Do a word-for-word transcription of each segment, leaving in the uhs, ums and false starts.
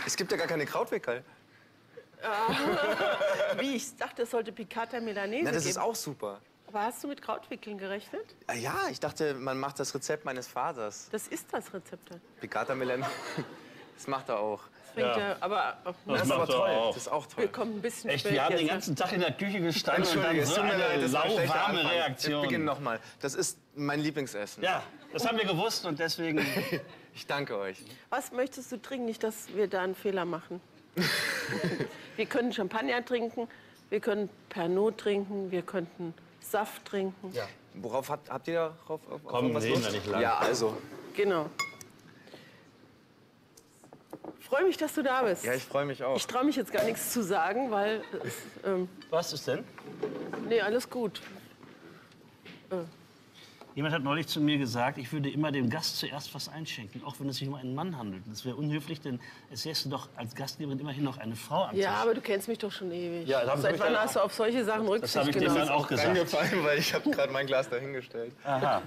Es gibt ja gar keine Krautwickel. Wie, ich dachte, es sollte Piccata Milanese Na, das geben. ist auch super. Aber hast du mit Krautwickeln gerechnet? Ja, ich dachte, man macht das Rezept meines Vaters. Das ist das Rezept dann. Piccata Milanese. Das macht er auch. Ja. Ja, aber Das, das ist macht aber er toll. auch. Das ist auch toll. Wir kommen ein bisschen Echt, spät wir haben jetzt. den ganzen Tag in der Küche gestanden und dann Entschuldige, es so tut mir eine leid, das war ein schlechter lauwarme Anfang. Reaktion. Ich beginne nochmal. Das ist mein Lieblingsessen. Ja, das haben wir gewusst und deswegen... Ich danke euch. Was möchtest du trinken? Nicht, dass wir da einen Fehler machen. Wir können Champagner trinken, wir können Pernod trinken, wir könnten Saft trinken. Ja. Worauf habt, habt ihr darauf? Auf, Komm, auf was reden Lust? wir nicht lang. Ja, also. Genau. Ich freue mich, dass du da bist. Ja, ich freue mich auch. Ich traue mich jetzt gar nichts zu sagen, weil... Es, ähm, Was ist denn? nee, alles gut. Äh. Jemand hat neulich zu mir gesagt, ich würde immer dem Gast zuerst was einschenken, auch wenn es sich um einen Mann handelt. Das wäre unhöflich, denn es säße doch als Gastgeberin immerhin noch eine Frau am Tisch. Ja, aber du kennst mich doch schon ewig. Ja, das haben Sie Seit mich wann dann hast du auf solche Sachen Rücksicht Das habe ich dem genommen? dann auch gesagt. Angefallen, weil ich habe gerade mein Glas dahingestellt. Aha.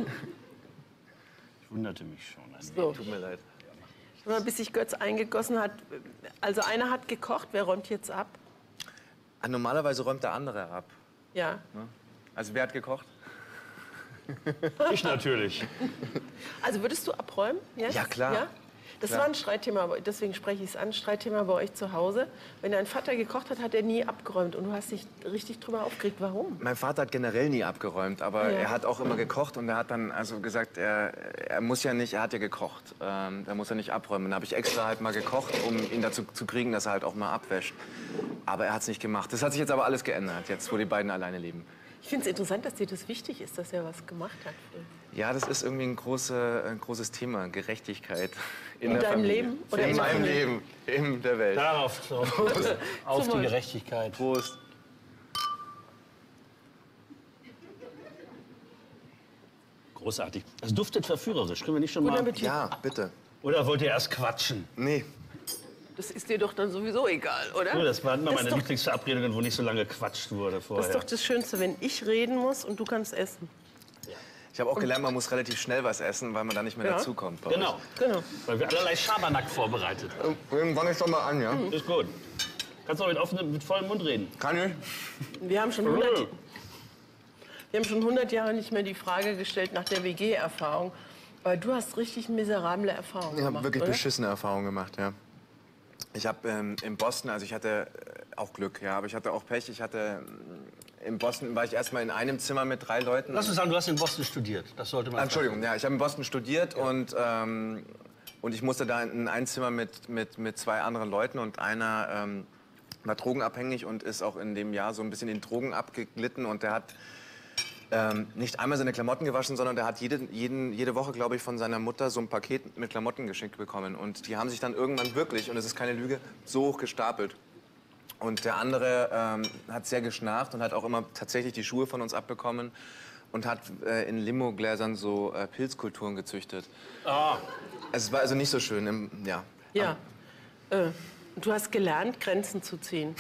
Ich wunderte mich schon. Ein So. Tut mir leid. Mal, bis sich Götz eingegossen hat. Also einer hat gekocht, wer räumt jetzt ab? Ah, normalerweise räumt der andere ab. Ja. Also wer hat gekocht? Ich natürlich. Also würdest du abräumen? Jetzt? Ja, klar. Ja? Das Klar. war ein Streitthema, deswegen spreche ich es an, Streitthema bei euch zu Hause. Wenn dein Vater gekocht hat, hat er nie abgeräumt und du hast dich richtig drüber aufgeregt. Warum? Mein Vater hat generell nie abgeräumt, aber Ja. er hat auch immer gekocht und er hat dann also gesagt, er, er muss ja nicht, er hat ja gekocht, ähm, er muss ja nicht abräumen. Dann habe ich extra halt mal gekocht, um ihn dazu zu kriegen, dass er halt auch mal abwäscht. Aber er hat es nicht gemacht. Das hat sich jetzt aber alles geändert, jetzt wo die beiden alleine leben. Ich finde es interessant, dass dir das wichtig ist, dass er was gemacht hat. Ja, das ist irgendwie ein, große, ein großes Thema, Gerechtigkeit in, In der deinem Familie. Leben oder in in der meinem Familie? Leben, in der Welt. Darauf, auf, auf die Zum Wohl. Gerechtigkeit. Prost. Großartig. Das duftet verführerisch. Können wir nicht schon Guten mal... Appetit. Ja, bitte. Oder wollt ihr erst quatschen? Nee, Das ist dir doch dann sowieso egal, oder? Ja, das waren immer Das meine ist doch- Lieblingsverabredungen, wo nicht so lange gequatscht wurde vorher. Das ist doch das Schönste, wenn ich reden muss und du kannst essen. ich habe auch gelernt, man muss relativ schnell was essen, weil man da nicht mehr Ja. dazukommt. bei Genau, Genau. weil wir allerlei Schabernack vorbereitet haben. euch. Dann fange ich doch mal an, ja? Ist gut. Kannst auch mit, offenem, mit vollem Mund reden. Kann ich? Wir haben schon hundert, wir haben schon hundert Jahre nicht mehr die Frage gestellt nach der W G-Erfahrung. Aber du hast richtig miserable Erfahrungen Ich habe gemacht, wirklich oder? beschissene Erfahrungen gemacht, ja. Ich habe ähm, in Boston, also ich hatte äh, auch Glück, ja, aber ich hatte auch Pech. Ich hatte ähm, in Boston war ich erstmal in einem Zimmer mit drei Leuten. Lass uns sagen, du hast in Boston studiert. Das sollte man Ah, Entschuldigung, ja, ich habe in Boston studiert und ähm, und ich musste da in ein Zimmer mit mit mit zwei anderen Leuten und einer ähm, war drogenabhängig und ist auch in dem Jahr so ein bisschen in Drogen abgeglitten und der hat ähm, nicht einmal seine Klamotten gewaschen, sondern der hat jede, jeden, jede Woche, glaube ich, von seiner Mutter so ein Paket mit Klamotten geschenkt bekommen. Und die haben sich dann irgendwann wirklich, und es ist keine Lüge, so hoch gestapelt. Und der andere ähm, hat sehr geschnarcht und hat auch immer tatsächlich die Schuhe von uns abbekommen und hat äh, in Limogläsern so äh, Pilzkulturen gezüchtet. Ah, Es war also nicht so schön, im, ja. Ja. Äh, du hast gelernt, Grenzen zu ziehen.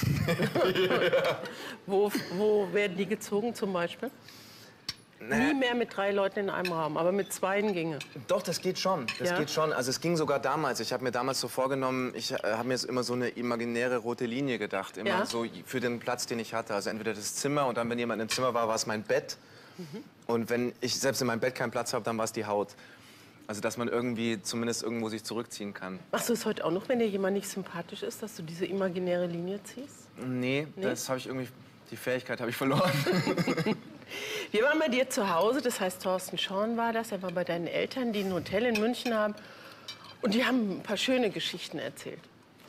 wo, wo werden die gezogen zum Beispiel? Nie mehr mit drei Leuten in einem Raum, aber mit zweien ginge. Doch, das geht schon. Das Ja? geht schon. Also es ging sogar damals. Ich habe mir damals so vorgenommen, ich äh, habe mir jetzt immer so eine imaginäre rote Linie gedacht. Immer Ja? so für den Platz, den ich hatte. Also entweder das Zimmer und dann, wenn jemand im Zimmer war, war es mein Bett. Mhm. Und wenn ich selbst in meinem Bett keinen Platz habe, dann war es die Haut. Also dass man irgendwie zumindest irgendwo sich zurückziehen kann. Machst du es heute auch noch, wenn dir jemand nicht sympathisch ist, dass du diese imaginäre Linie ziehst? Nee, Nee? das habe ich irgendwie, die Fähigkeit habe ich verloren. Wir waren bei dir zu Hause, das heißt Thorsten Schorn war das. Er war bei deinen Eltern, die ein Hotel in München haben. Und die haben ein paar schöne Geschichten erzählt.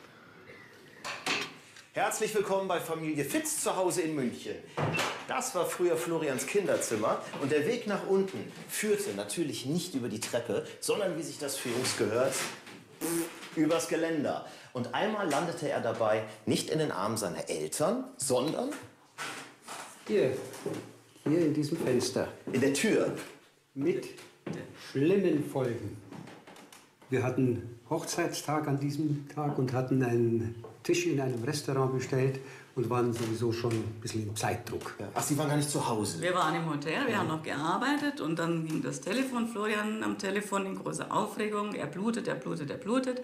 Herzlich willkommen bei Familie Fitz zu Hause in München. Das war früher Florians Kinderzimmer und der Weg nach unten führte natürlich nicht über die Treppe, sondern, wie sich das für Jungs gehört, übers Geländer. Und einmal landete er dabei nicht in den Armen seiner Eltern, sondern Hier, hier in diesem Fenster. in der Tür. Mit schlimmen Folgen. Wir hatten Hochzeitstag an diesem Tag und hatten einen Tisch in einem Restaurant bestellt und waren sowieso schon ein bisschen im Zeitdruck. Ach, Sie waren gar nicht zu Hause. Wir waren im Hotel, wir haben noch gearbeitet und dann ging das Telefon, Florian am Telefon in großer Aufregung. Er blutet, er blutet, er blutet.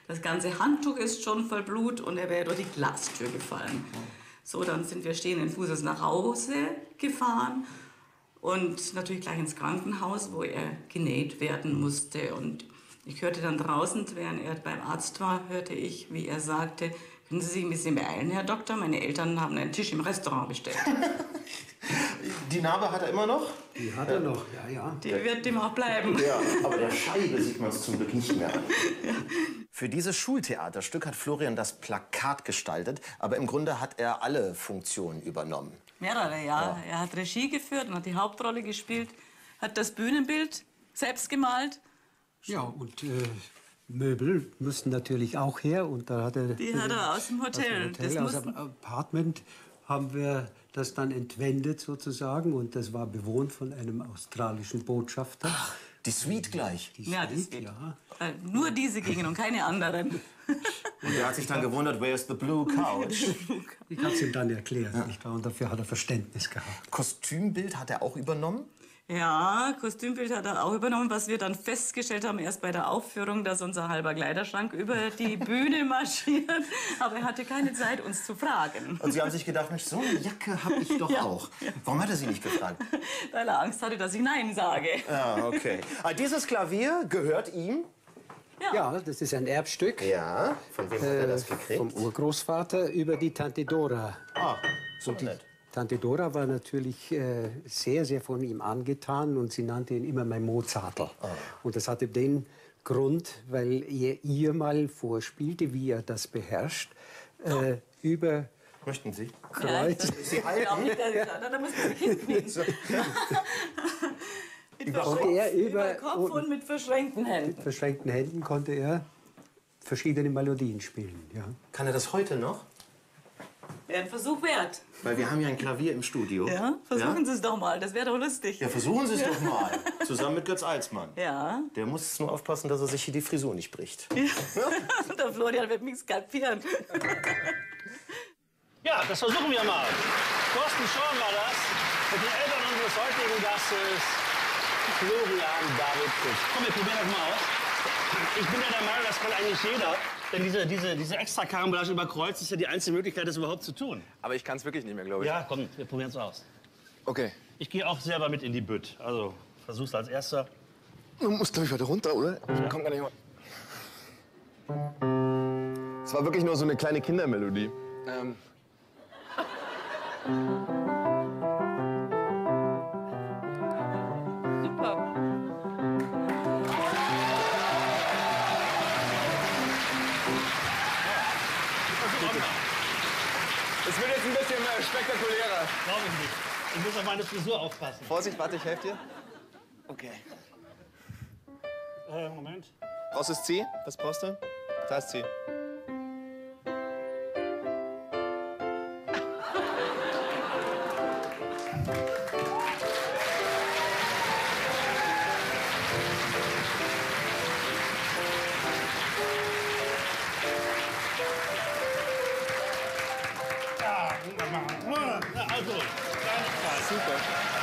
Das ganze Handtuch ist schon voll Blut und er wäre durch die Glastür gefallen. So, dann sind wir stehenden Fußes nach Hause gefahren und natürlich gleich ins Krankenhaus, wo er genäht werden musste. Und ich hörte dann draußen, während er beim Arzt war, hörte ich, wie er sagte, können Sie sich ein bisschen beeilen, Herr Doktor? Meine Eltern haben einen Tisch im Restaurant bestellt. Die Narbe hat er immer noch? Die hat er noch, ja, ja. Die wird ihm auch bleiben. Ja, aber der Scheibe sieht man es zum Glück nicht mehr an. Ja. Für dieses Schultheaterstück hat Florian das Plakat gestaltet, aber im Grunde hat er alle Funktionen übernommen. Mehrere, ja. ja. Er hat Regie geführt und hat die Hauptrolle gespielt, hat das Bühnenbild selbst gemalt. Ja, und äh, Möbel müssten natürlich auch her. Und da hat er, die hat er aus dem Hotel. Aus dem, Hotel, aus dem Apartment haben wir das dann entwendet sozusagen. Und das war bewohnt von einem australischen Botschafter. Ach, die Suite gleich. Die ja, Suite, die ja. Äh, nur diese gingen und keine anderen. Und er hat sich dann gewundert, where's the blue couch? Ich habe es ihm dann erklärt, ja. nicht wahr? Und dafür hat er Verständnis gehabt. Kostümbild hat er auch übernommen? Ja, Kostümbild hat er auch übernommen, was wir dann festgestellt haben, erst bei der Aufführung, dass unser halber Kleiderschrank über die Bühne marschiert. Aber er hatte keine Zeit, uns zu fragen. Und Sie haben sich gedacht, Mensch, so eine Jacke habe ich doch ja. auch. Warum hat er Sie nicht gefragt? Weil er Angst hatte, dass ich Nein sage. Ja, okay. Aber dieses Klavier gehört ihm? Ja. ja, das ist ein Erbstück. Ja, von wem hat er das gekriegt? Vom Urgroßvater über die Tante Dora. Ah, so nett. Tante Dora war natürlich äh, sehr, sehr von ihm angetan und sie nannte ihn immer mein Mozartl. Oh. Und das hatte den Grund, weil er ihr mal vorspielte, wie er das beherrscht, äh, über... Möchten Sie? Kreuz. Ja, Sie halten? Ja. Da müssen Sie hinknien. mit, konnte er über, über Kopf und mit verschränkten Händen. Mit verschränkten Händen konnte er verschiedene Melodien spielen. Ja. Kann er das heute noch? Wäre ein Versuch wert. Weil wir haben ja ein Klavier im Studio. Ja, versuchen ja? Sie es doch mal, das wäre doch lustig. Ja, versuchen Sie es ja. doch mal. Zusammen mit Götz Alsmann. Ja. Der muss nur aufpassen, dass er sich hier die Frisur nicht bricht. Ja. Der Florian wird mich skalpieren. Ja, das versuchen wir mal. Thorsten Schorn war das. Mit den Eltern unseres heutigen Gastes, Florian David Fritsch. Komm, wir probieren das mal aus. Ich bin ja der Meinung, das kann eigentlich jeder. Denn diese, diese, diese extra Karambolage über Kreuz ist ja die einzige Möglichkeit, das überhaupt zu tun. Aber ich kann es wirklich nicht mehr, glaube ich. Ja, komm, wir probieren es aus. Okay. Ich gehe auch selber mit in die Bütt. Also, versuch's als Erster. Du musst, glaube ich, weiter runter, oder? Ich komm gar nicht mal. Es war wirklich nur so eine kleine Kindermelodie. Ähm. Super. Es wird jetzt ein bisschen äh, spektakulärer. Glaube ich nicht. Ich muss auf meine Frisur aufpassen. Vorsicht, warte, ich helfe dir. Okay. Äh, Moment. Brauchst du das C? Was brauchst du? Da ist C. Also, super.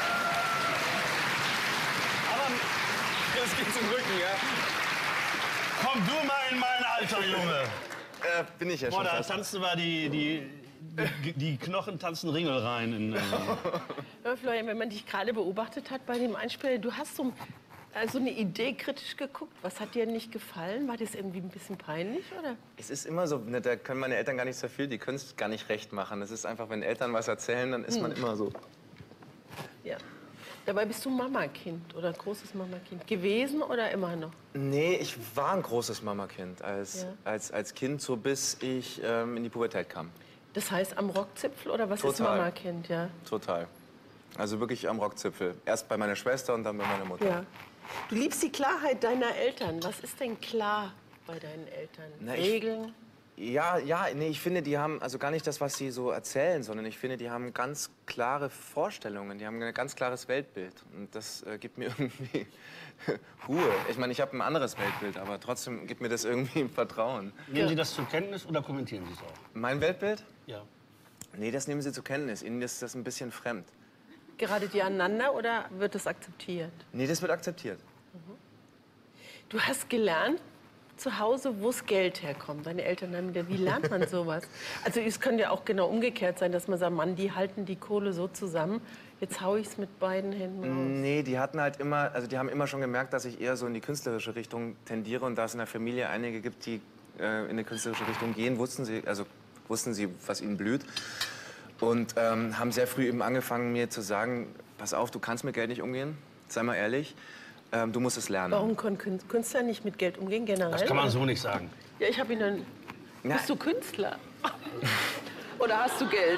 Aber das geht zum Rücken, ja? komm du mal in mein Alter, Junge. Äh, bin ich ja Boah, schon da fast. tanzen wir die, die, die, die Knochen tanzen Ringel rein. In, äh Ja, Florian, wenn man dich gerade beobachtet hat bei dem Einspieler, du hast so, also eine Idee kritisch geguckt. Was hat dir nicht gefallen? War das irgendwie ein bisschen peinlich, oder? Es ist immer so, ne, da können meine Eltern gar nicht so viel, die können es gar nicht recht machen. Es ist einfach, wenn Eltern was erzählen, dann ist man immer so. Ja. Dabei bist du Mamakind oder großes Mamakind gewesen oder immer noch? Nee, ich war ein großes Mamakind als, Ja. als, als Kind, so bis ich ähm, in die Pubertät kam. Das heißt am Rockzipfel oder was ist Total. Mamakind, ja? Total. Also wirklich am Rockzipfel. Erst bei meiner Schwester und dann bei meiner Mutter. Ja. Du liebst die Klarheit deiner Eltern. Was ist denn klar bei deinen Eltern? Na, ich- Regeln? Ja, ja, nee, ich finde, die haben also gar nicht das, was sie so erzählen, sondern ich finde, die haben ganz klare Vorstellungen, die haben ein ganz klares Weltbild. Und das äh, gibt mir irgendwie Ruhe. Ich meine, ich habe ein anderes Weltbild, aber trotzdem gibt mir das irgendwie Vertrauen. Nehmen Sie das zur Kenntnis oder kommentieren Sie es auch? Mein Weltbild? Ja. Nee, das nehmen sie zur Kenntnis. Ihnen ist das ein bisschen fremd. Geratet ihr aneinander oder wird es akzeptiert? Nee, das wird akzeptiert. Du hast gelernt, zu Hause, wo das Geld herkommt. Deine Eltern haben ja, wie lernt man sowas? Also es könnte ja auch genau umgekehrt sein, dass man sagt, Mann, die halten die Kohle so zusammen, jetzt hau ich es mit beiden Händen raus. Nee, die hatten halt immer, also die haben immer schon gemerkt, dass ich eher so in die künstlerische Richtung tendiere und da es in der Familie einige gibt, die äh, in eine künstlerische Richtung gehen, wussten sie, also wussten sie, was ihnen blüht und ähm, haben sehr früh eben angefangen, mir zu sagen, pass auf, du kannst mit Geld nicht umgehen, sei mal ehrlich. Ähm, du musst es lernen. Warum können Künstler nicht mit Geld umgehen, generell? Das kann man so nicht sagen. Ja, ich habe ihn dann... Na, Bist du Künstler? Oder hast du Geld?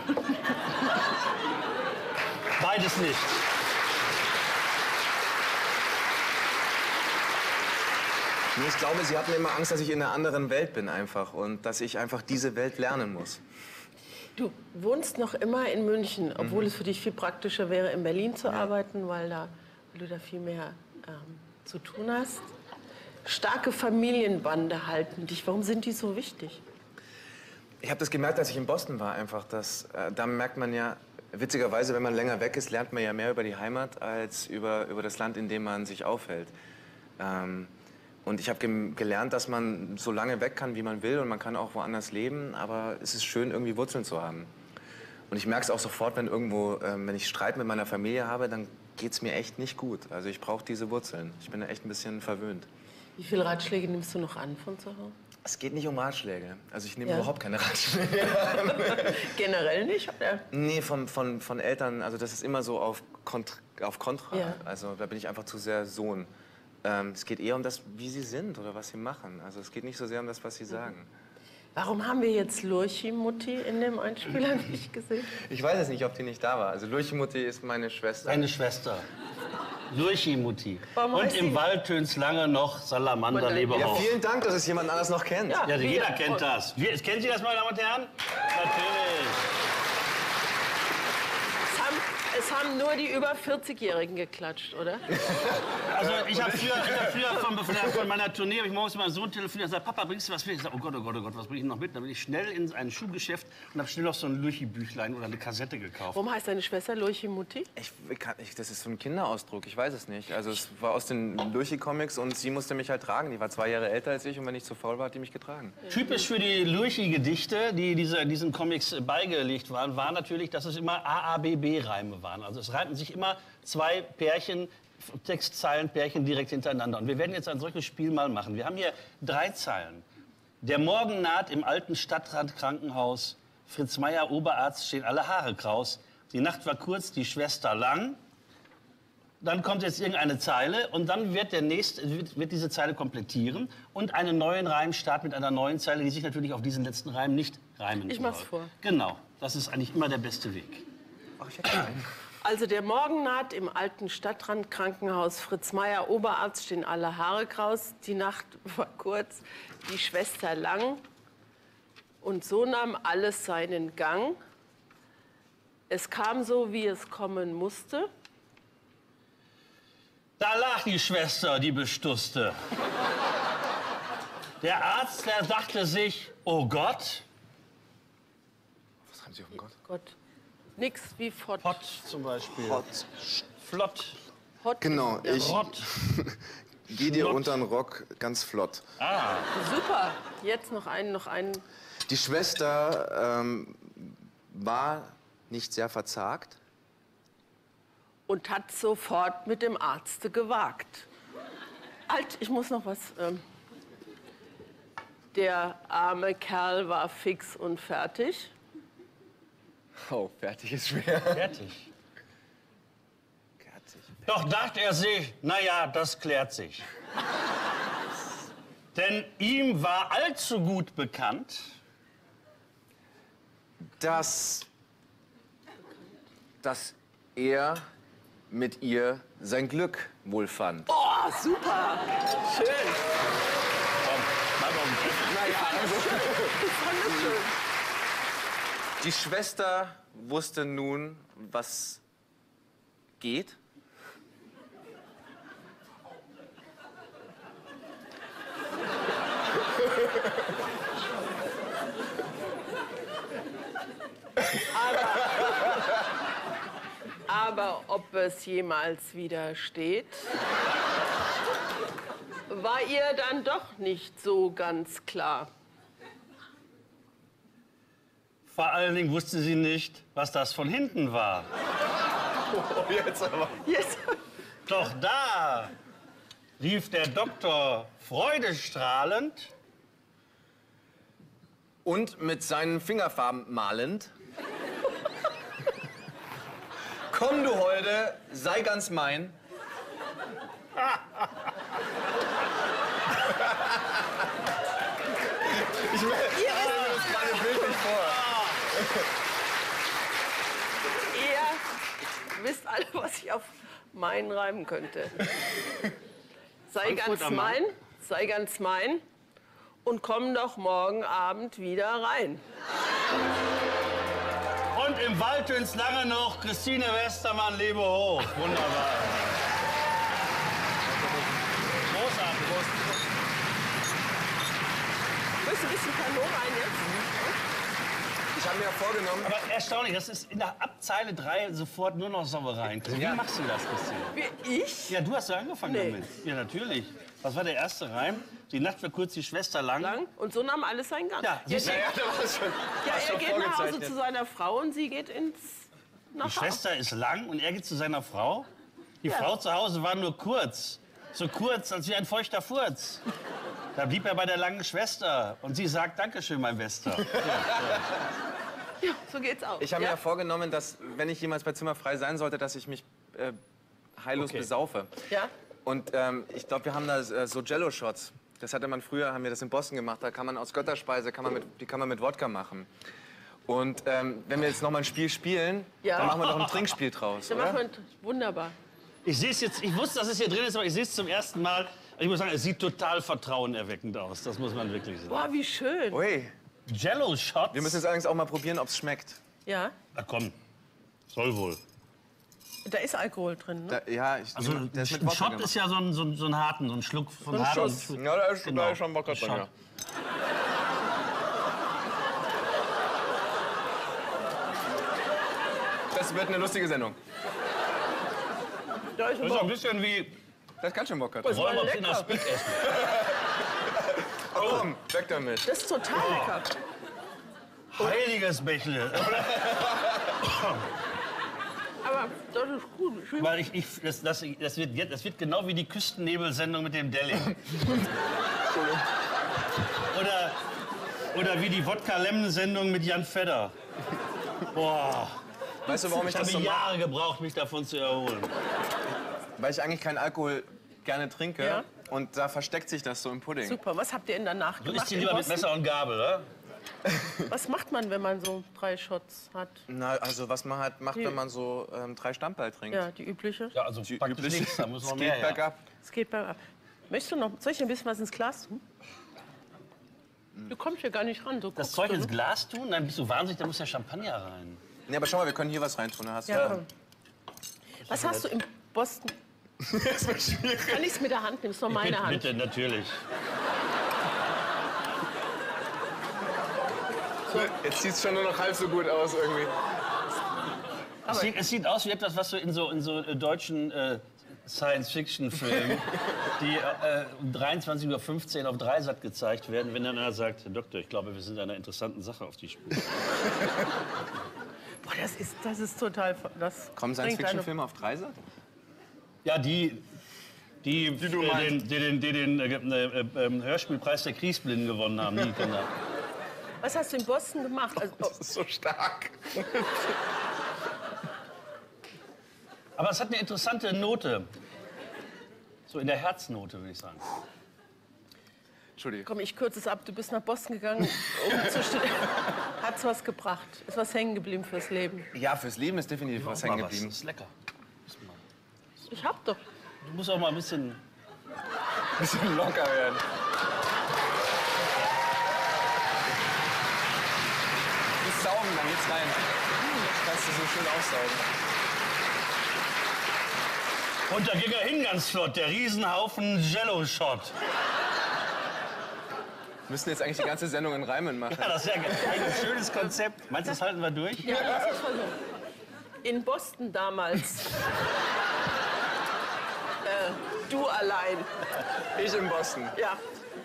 Beides nicht. nee, ich glaube, sie hatten immer Angst, dass ich in einer anderen Welt bin einfach und dass ich einfach diese Welt lernen muss. Du wohnst noch immer in München, obwohl mhm. es für dich viel praktischer wäre, in Berlin zu ja. arbeiten, weil, da, weil du da viel mehr ähm, zu tun hast. Starke Familienbande halten dich. Warum sind die so wichtig? Ich habe das gemerkt, als ich in Boston war, einfach. Dass, äh, da merkt man ja, witzigerweise, wenn man länger weg ist, lernt man ja mehr über die Heimat als über, über das Land, in dem man sich aufhält. Ähm, und ich habe ge gelernt, dass man so lange weg kann, wie man will und man kann auch woanders leben, aber es ist schön, irgendwie Wurzeln zu haben. Und ich merke es auch sofort, wenn irgendwo, ähm, wenn ich Streit mit meiner Familie habe, dann geht es mir echt nicht gut. Also ich brauche diese Wurzeln. Ich bin da echt ein bisschen verwöhnt. Wie viele Ratschläge nimmst du noch an von zu Hause? Es geht nicht um Ratschläge. Also ich nehme ja. überhaupt keine Ratschläge an. Generell nicht, oder? Nee, von, von, von Eltern. Also das ist immer so auf, Kont auf Kontra. Ja. Also da bin ich einfach zu sehr Sohn. Ähm, es geht eher um das, wie sie sind oder was sie machen. Also es geht nicht so sehr um das, was sie sagen. Warum haben wir jetzt Lurchi-Mutti in dem Einspieler nicht gesehen? Ich weiß jetzt nicht, ob die nicht da war. Also Lurchi-Mutti ist meine Schwester. Meine Schwester. Lurchi-Mutti. Und im die? Wald tönt's lange noch Salamander lebe Ja, hoch. vielen Dank, dass es jemand anders noch kennt. Ja, Ja, wir. jeder kennt das. Wir, kennen Sie das, meine Damen und Herren? Natürlich. Es haben, es haben nur die über vierzig-Jährigen geklatscht, oder? Also ich habe früher, ich hab früher von, von meiner Tournee, habe ich morgens mit meinem Sohn telefoniert und gesagt, Papa, bringst du was mit? Ich sage, oh Gott, oh Gott, oh Gott, was bring ich noch mit? Dann bin ich schnell in ein Schuhgeschäft und habe schnell noch so ein Lurchi-Büchlein oder eine Kassette gekauft. Warum heißt deine Schwester Lurchi-Mutti? Ich, ich kann, ich, das ist so ein Kinderausdruck, ich weiß es nicht. Also es war aus den Lurchi-Comics und sie musste mich halt tragen. Die war zwei Jahre älter als ich und wenn ich zu faul war, hat die mich getragen. Typisch für die Lurchi-Gedichte, die diese, diesen Comics beigelegt waren, war natürlich, dass es immer A A B B-Reime waren. Also es reimten sich immer zwei Pärchen, Textzeilenpärchen direkt hintereinander. Und wir werden jetzt ein solches Spiel mal machen. Wir haben hier drei Zeilen. Der Morgen naht im alten Stadtrandkrankenhaus. Fritz Meier, Oberarzt, stehen alle Haare kraus. Die Nacht war kurz, die Schwester lang. Dann kommt jetzt irgendeine Zeile und dann wird, der nächste, wird, wird diese Zeile komplettieren und einen neuen Reim starten mit einer neuen Zeile, die sich natürlich auf diesen letzten Reim nicht reimen Ich soll. mach's vor. Genau, das ist eigentlich immer der beste Weg. Ach, ich hätte einen. Also der Morgen naht im alten Stadtrandkrankenhaus. Fritz Meier, Oberarzt, stehen alle Haare kraus. Die Nacht war kurz, die Schwester lang. Und so nahm alles seinen Gang. Es kam so, wie es kommen musste. Da lag die Schwester, die Bestusste. Der Arzt, der dachte sich, oh Gott. Was haben Sie auf dem Gott? Gott, nix wie fort. Hot zum Beispiel. Hot. Flott. Hot. Genau, ich Rott. gehe dir Flott. unter den Rock ganz flott. Ah, Super. Jetzt noch einen, noch einen. Die Schwester ähm, war nicht sehr verzagt. Und hat sofort mit dem Arzt gewagt. Halt, ich muss noch was. Ähm, der arme Kerl war fix und fertig. Oh, fertig ist schwer. fertig. Fertig. Doch dachte er sich, naja, das klärt sich. Denn ihm war allzu gut bekannt, Dass, dass er mit ihr sein Glück wohl fand. Oh, super. Schön. Naja, also, Ich fand das schön. die Schwester wusste nun, was geht. Aber ob es jemals widersteht, war ihr dann doch nicht so ganz klar. Vor allen Dingen wusste sie nicht, was das von hinten war. Oh, jetzt aber. Jetzt. Doch da rief der Doktor freudestrahlend Und mit seinen Fingerfarben malend. Komm, du Holde, sei ganz mein. Ich will, ich will das kleine Bild nicht vor. Ihr wisst alle, was ich auf mein reimen könnte. Sei Frankfurt ganz am Main. mein, sei ganz mein und komm doch morgen Abend wieder rein. Und im Wald ins Lange noch Christine Westermann, lebe hoch. Wunderbar. Großartig. Willst du ein bisschen Kanon ein jetzt? Ich habe mir ja vorgenommen, Aber erstaunlich, das ist in der Abzeile drei sofort nur noch Sauereien. Wie Ja. machst du das, Christine? Wie ich? Ja, du hast ja angefangen Nee. damit. Ja, natürlich. Was war der erste Reim? Die Nacht war kurz, die Schwester lang. Lang. Und so nahm alles seinen Gang. Ja, ja, siehst du? der, ja, da war es schon. ja hast er schon geht nach Hause vorgezeichnet. zu seiner Frau und sie geht ins Die nach Hause. Schwester ist lang und er geht zu seiner Frau. Die Ja. Frau zu Hause war nur kurz. So kurz, als wie ein feuchter Furz. Da blieb er bei der langen Schwester. Und sie sagt, Dankeschön, mein Bester. Ja, so geht's auch. Ich habe mir ja? ja vorgenommen, dass, wenn ich jemals bei Zimmer frei sein sollte, dass ich mich äh, heillos Okay. besaufe. Ja? Und ähm, ich glaube, wir haben da äh, so Jello-Shots. Das hatte man früher, haben wir das in Boston gemacht. Da kann man aus Götterspeise, kann man mit, die kann man mit Wodka machen. Und ähm, wenn wir jetzt noch mal ein Spiel spielen, Ja. dann machen wir doch ein Trinkspiel draus, Dann oder? machen wir wunderbar. Ich sehe es jetzt, ich wusste, dass es hier drin ist, aber ich sehe es zum ersten Mal. Ich muss sagen, es sieht total vertrauenerweckend aus. Das muss man wirklich sagen. Boah, wie schön. Ui, Jello-Shots? wir müssen jetzt allerdings auch mal probieren, ob es schmeckt. Ja, Na komm, soll wohl. da ist Alkohol drin, ne? Da, ja, ich, Also der ist mit ein Wodka Shot gemacht. ist ja so ein, so ein, so ein harten, so ein Schluck von So ein harten. Schuss. Ja, da ist, Genau. da ist schon Wodka drin, Shot. ja. Das wird eine lustige Sendung. Da ist Das ist aber ein bisschen wie Das kann schon Wodka drin. war Räuber in der lecker. Spit essen. Oh, komm, weg damit. Das ist total lecker. Heiliges Bächle. Aber das ist gut. Ich will- Weil ich, ich, das, das, das, wird, jetzt- das wird genau wie die Küstennebelsendung mit dem Delling. oder, oder wie die Wodka-Lemon-Sendung mit Jan Fedder. Boah, Weißt du, warum ich ich habe das so mache? Jahre gebraucht, mich davon zu erholen. Weil ich eigentlich keinen Alkohol gerne trinke. Ja. Und da versteckt sich das so im Pudding. Super. Was habt ihr denn danach Du gemacht? isst die in lieber mit Boston? Messer und Gabel, oder? Was macht man, wenn man so drei Shots hat? Na, also was man halt macht, Die- wenn man so ähm, drei Stammball trinkt. Ja, die übliche. Ja, also Die praktisch übliche- nichts, da muss Es man geht mehr her. bergab. Es geht bergab. Möchtest du noch, soll ich dir ein bisschen was ins Glas tun? Du kommst hier gar nicht ran. So Das guckst Zeug du, ins ne? Glas tun? Dann bist du wahnsinnig, da muss ja Champagner rein. Nee, aber schau mal, wir können hier was reintun. Da hast Ja, du komm. Was hast du in Boston? das war schwierig. Kann ich es mit der Hand nehmen? Das ist doch meine bitte, Hand. bitte, natürlich. Jetzt sieht es schon nur noch halb so gut aus irgendwie. Es sieht, es sieht aus wie etwas, was so in so, in so äh, deutschen äh, Science-Fiction-Filmen, die äh, um dreiundzwanzig Uhr fünfzehn auf Dreisat gezeigt werden, wenn dann einer sagt, Herr Doktor, ich glaube, wir sind einer interessanten Sache auf die Spur. Boah, das ist, das ist total. Das Kommen bringt deine- Science-Fiction-Filme auf Dreisat? Ja, die, die, du äh, meinst. den, die den, die den äh, äh, äh, Hörspielpreis der Kriegsblinden gewonnen haben. Die Kinder. Was hast du in Boston gemacht? Also, oh, Das ist so stark. Aber es hat eine interessante Note. So in der Herznote, würde ich sagen. Entschuldigung. komm, ich kürze es ab. Du bist nach Boston gegangen, um zu studieren. Hat's was gebracht? Ist was hängen geblieben fürs Leben? Ja, fürs Leben ist definitiv was hängen Mal was, geblieben. Das ist lecker. Ich hab doch. Du musst auch mal ein bisschen... Bisschen locker werden. Du saugen, dann geht's rein. Das kannst du so schön aufsaugen. Und da ging er hin ganz flott, der Riesenhaufen Jello-Shot. Wir müssen jetzt eigentlich die ganze Sendung in Reimen machen. Ja, das ist ja ein schönes Konzept. Meinst du, das halten wir durch? Ja, lass uns versuchen. In Boston damals. äh, Du allein. Ich in Boston. Ja.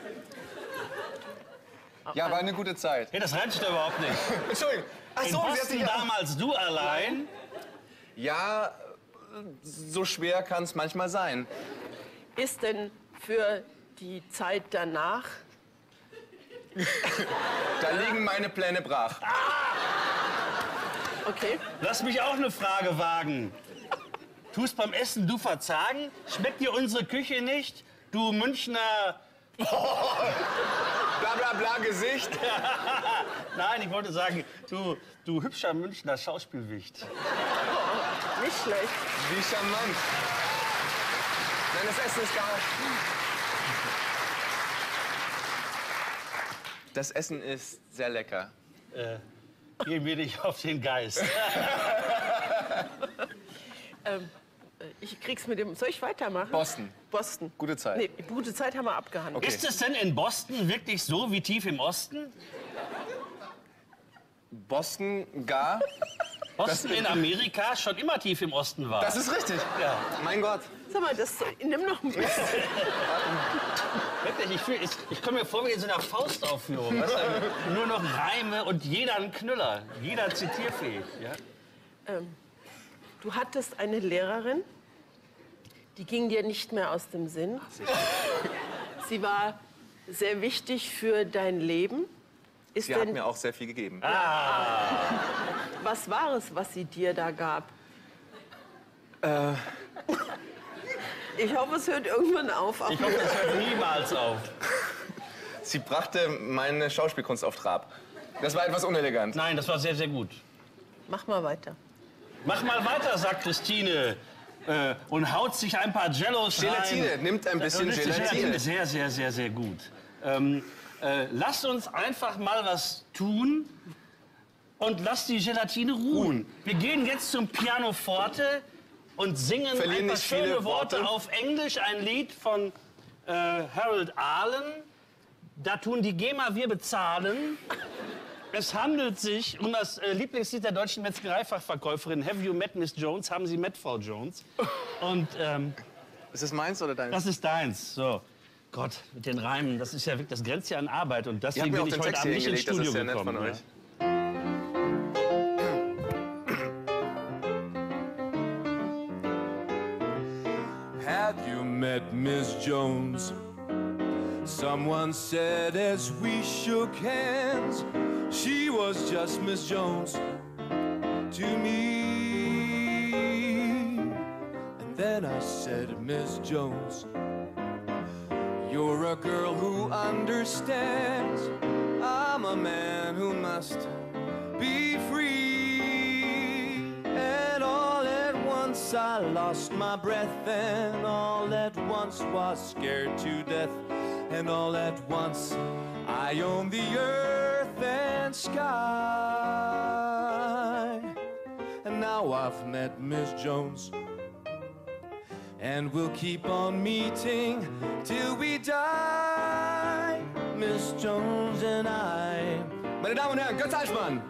Ja, war eine gute Zeit. Ja, das reimt sich doch überhaupt nicht. Entschuldigung. Ach In so, sie hat Boston sich ja- damals du allein. Ja, so schwer kann es manchmal sein. Ist denn für die Zeit danach Da liegen meine Pläne brach. okay? Lass mich auch eine Frage wagen. Tust beim Essen du verzagen? Schmeckt dir unsere Küche nicht? Du Münchner... Bla bla bla Gesicht. Nein, ich wollte sagen, du, du hübscher Münchner Schauspielwicht. Nicht schlecht. Wie charmant. Nein, das Essen ist gar... Das Essen ist sehr lecker. Gehen wir nicht auf den Geist. Ähm, ich krieg's mit dem. Soll ich weitermachen? Boston. Boston. Gute Zeit. Nee, gute Zeit haben wir abgehandelt. Ist es denn in Boston wirklich so wie tief im Osten? Boston gar... Boston in Amerika schon immer tief im Osten war. Das ist richtig. Ja. Mein Gott. Sag mal, das, nimm noch ein bisschen. Wirklich, ich, fühl- ich, ich komme mir vor wie in so einer Faustaufführung. Weißt du? Nur noch Reime und jeder ein Knüller. Jeder zitierfähig. Ja? Ähm, du hattest eine Lehrerin, die ging dir nicht mehr aus dem Sinn. Sie war sehr wichtig für dein Leben. Ist Sie hat denn, mir auch sehr viel gegeben. was war es, was sie dir da gab? Äh, Ich hoffe, es hört irgendwann auf. Ich hoffe, das hört niemals auf. sie brachte meine Schauspielkunst auf Trab. Das war etwas unelegant. Nein, das war sehr, sehr gut. Mach mal weiter. Mach mal weiter, sagt Christine. Äh, und haut sich ein paar Jellos Gelatine, rein. nimmt ein bisschen Und ist die Gelatine. Sehr, sehr, sehr, sehr gut. Ähm, äh, lasst uns einfach mal was tun und lasst die Gelatine ruhen. Wir gehen jetzt zum Pianoforte und singen Verlieren ein paar nicht viele schöne Worte. Worte. auf Englisch. Ein Lied von äh, Harold Arlen. Da tun die GEMA, wir bezahlen. Es handelt sich um das äh, Lieblingslied der deutschen Metzgereifachverkäuferin. Have you met Miss Jones? Haben Sie met Frau Jones? Und ähm, Ist das meins oder deins? das ist deins. So. Gott, mit den Reimen, das ist ja wirklich, das grenzt ja an Arbeit. Und Ihr habt deswegen mir auch bin ich den heute Text Abend hier nicht ins hingelegt, das ist Studio sehr nett gekommen. von ja. euch. Have you met Miss Jones? Someone said as we shook hands, she was just Miss Jones to me. And then I said, Miss Jones, you're a girl who understands. I'm a man who must be free. And all at once I lost my breath, and all at once was scared to death. And all at once I own the earth and sky. And now I've met Miss Jones, and we'll keep on meeting till we die, Miss Jones and I. Meine Damen und Herren, Götz Altmann.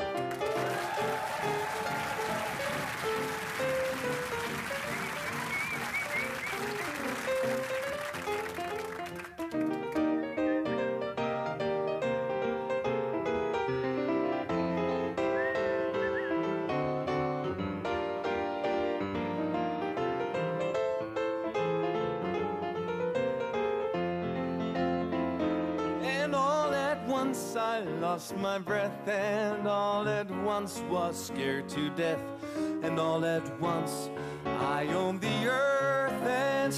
And all at once I lost my breath, and all at once was scared to death. And all at once I owned the earth and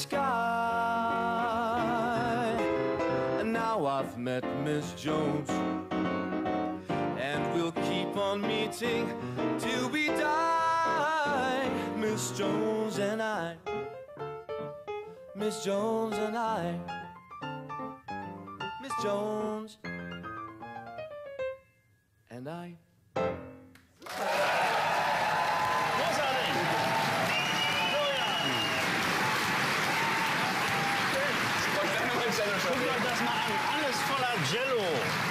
sky. And now I've met Miss Jones, and we'll keep on meeting till we die, Miss Jones and I. Miss Jones and I. Miss Jones and I. Großartig! Florian! Guckt euch das mal an. Alles voller Jello.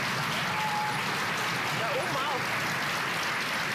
Da oben auch.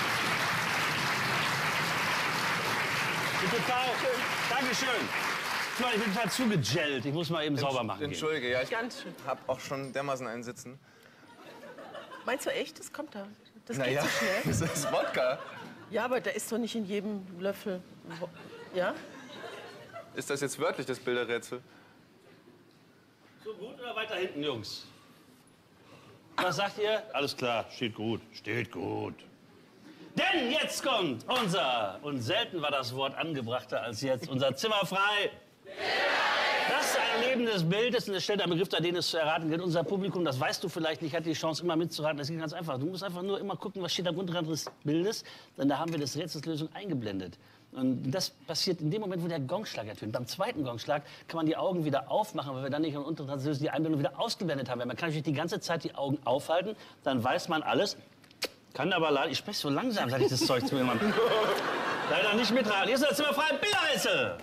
Bitte, Frau. Dankeschön. Florian, ich bin total zugegellt. Ich muss mal eben sauber machen. gehen. Entschuldige, ja, ich Ganz schön. hab auch schon dermaßen einen Sitzen. Meinst du echt, das kommt da? Das Naja, geht so schnell? das ist Wodka. Ja, aber da ist doch nicht in jedem Löffel. Wo- Ja? Ist das jetzt wörtlich, das Bilderrätsel? So gut oder weiter hinten, Jungs? Was sagt ihr? Alles klar, steht gut, steht gut. Denn jetzt kommt unser, und selten war das Wort angebrachter als jetzt, unser Zimmer frei. Das ist ein lebendes Bild, das ist ein stellter Begriff, da den es zu erraten gilt. Unser Publikum, das weißt du vielleicht nicht, hat die Chance immer mitzuraten. Das geht ganz einfach. Du musst einfach nur immer gucken, was steht am Unterrand des Bildes, denn da haben wir das Rätselslösung eingeblendet. Und das passiert in dem Moment, wo der Gongschlag ertönt. Beim zweiten Gongschlag kann man die Augen wieder aufmachen, weil wir dann nicht am Unterrand des Bildes die Einblendung wieder ausgeblendet haben. Weil man kann natürlich die ganze Zeit die Augen aufhalten, dann weiß man alles. Kann aber leider, ich spreche so langsam, sag ich das Zeug zu jemandem. Leider nicht mitraten. Hier ist das Zimmer frei, Bilderrätsel.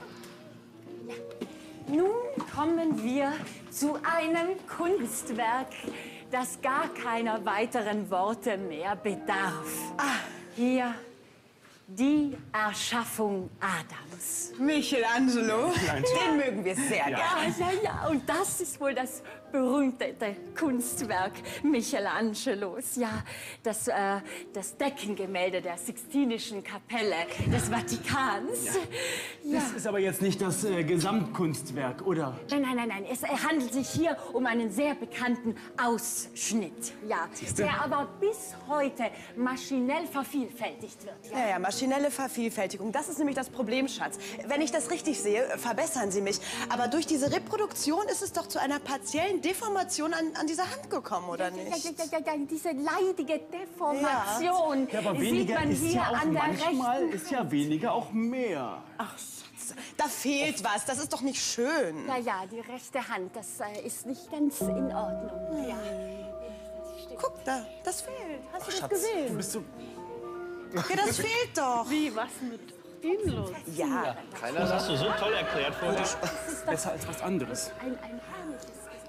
Nun kommen wir zu einem Kunstwerk, das gar keiner weiteren Worte mehr bedarf. Ah, hier die Erschaffung Adams. Michelangelo, den mögen wir sehr Ja, gerne. ja, ja, und das ist wohl das berühmte Kunstwerk Michelangelos. Ja, das, äh, das Deckengemälde der Sixtinischen Kapelle des Vatikans. Ja. Das ist aber jetzt nicht das äh, Gesamtkunstwerk, oder? Nein, nein, nein, nein. Es handelt sich hier um einen sehr bekannten Ausschnitt. Ja, der aber bis heute maschinell vervielfältigt wird. Ja, ja, maschinelle Vervielfältigung. Das ist nämlich das Problem, Schatz. Wenn ich das richtig sehe, verbessern Sie mich. Aber durch diese Reproduktion ist es doch zu einer partiellen Deformation an, an dieser Hand gekommen, oder Ja, nicht? ja, ja, ja, ja, diese leidige Deformation Ja, aber sieht weniger man ist hier ja auch an der manchmal rechten ist ja weniger auch mehr. Ach, Schatz, da fehlt was. Das ist doch nicht schön. Ja, ja, die rechte Hand, das äh, ist nicht ganz in Ordnung. Ja. Guck, da, das fehlt. Hast du das Schatz, gesehen? du bist so... Ja, das fehlt doch. Wie, was mit Ihnen los? Ja. Das hast du so toll erklärt vorher. Besser als was anderes. Ein, ein herrliches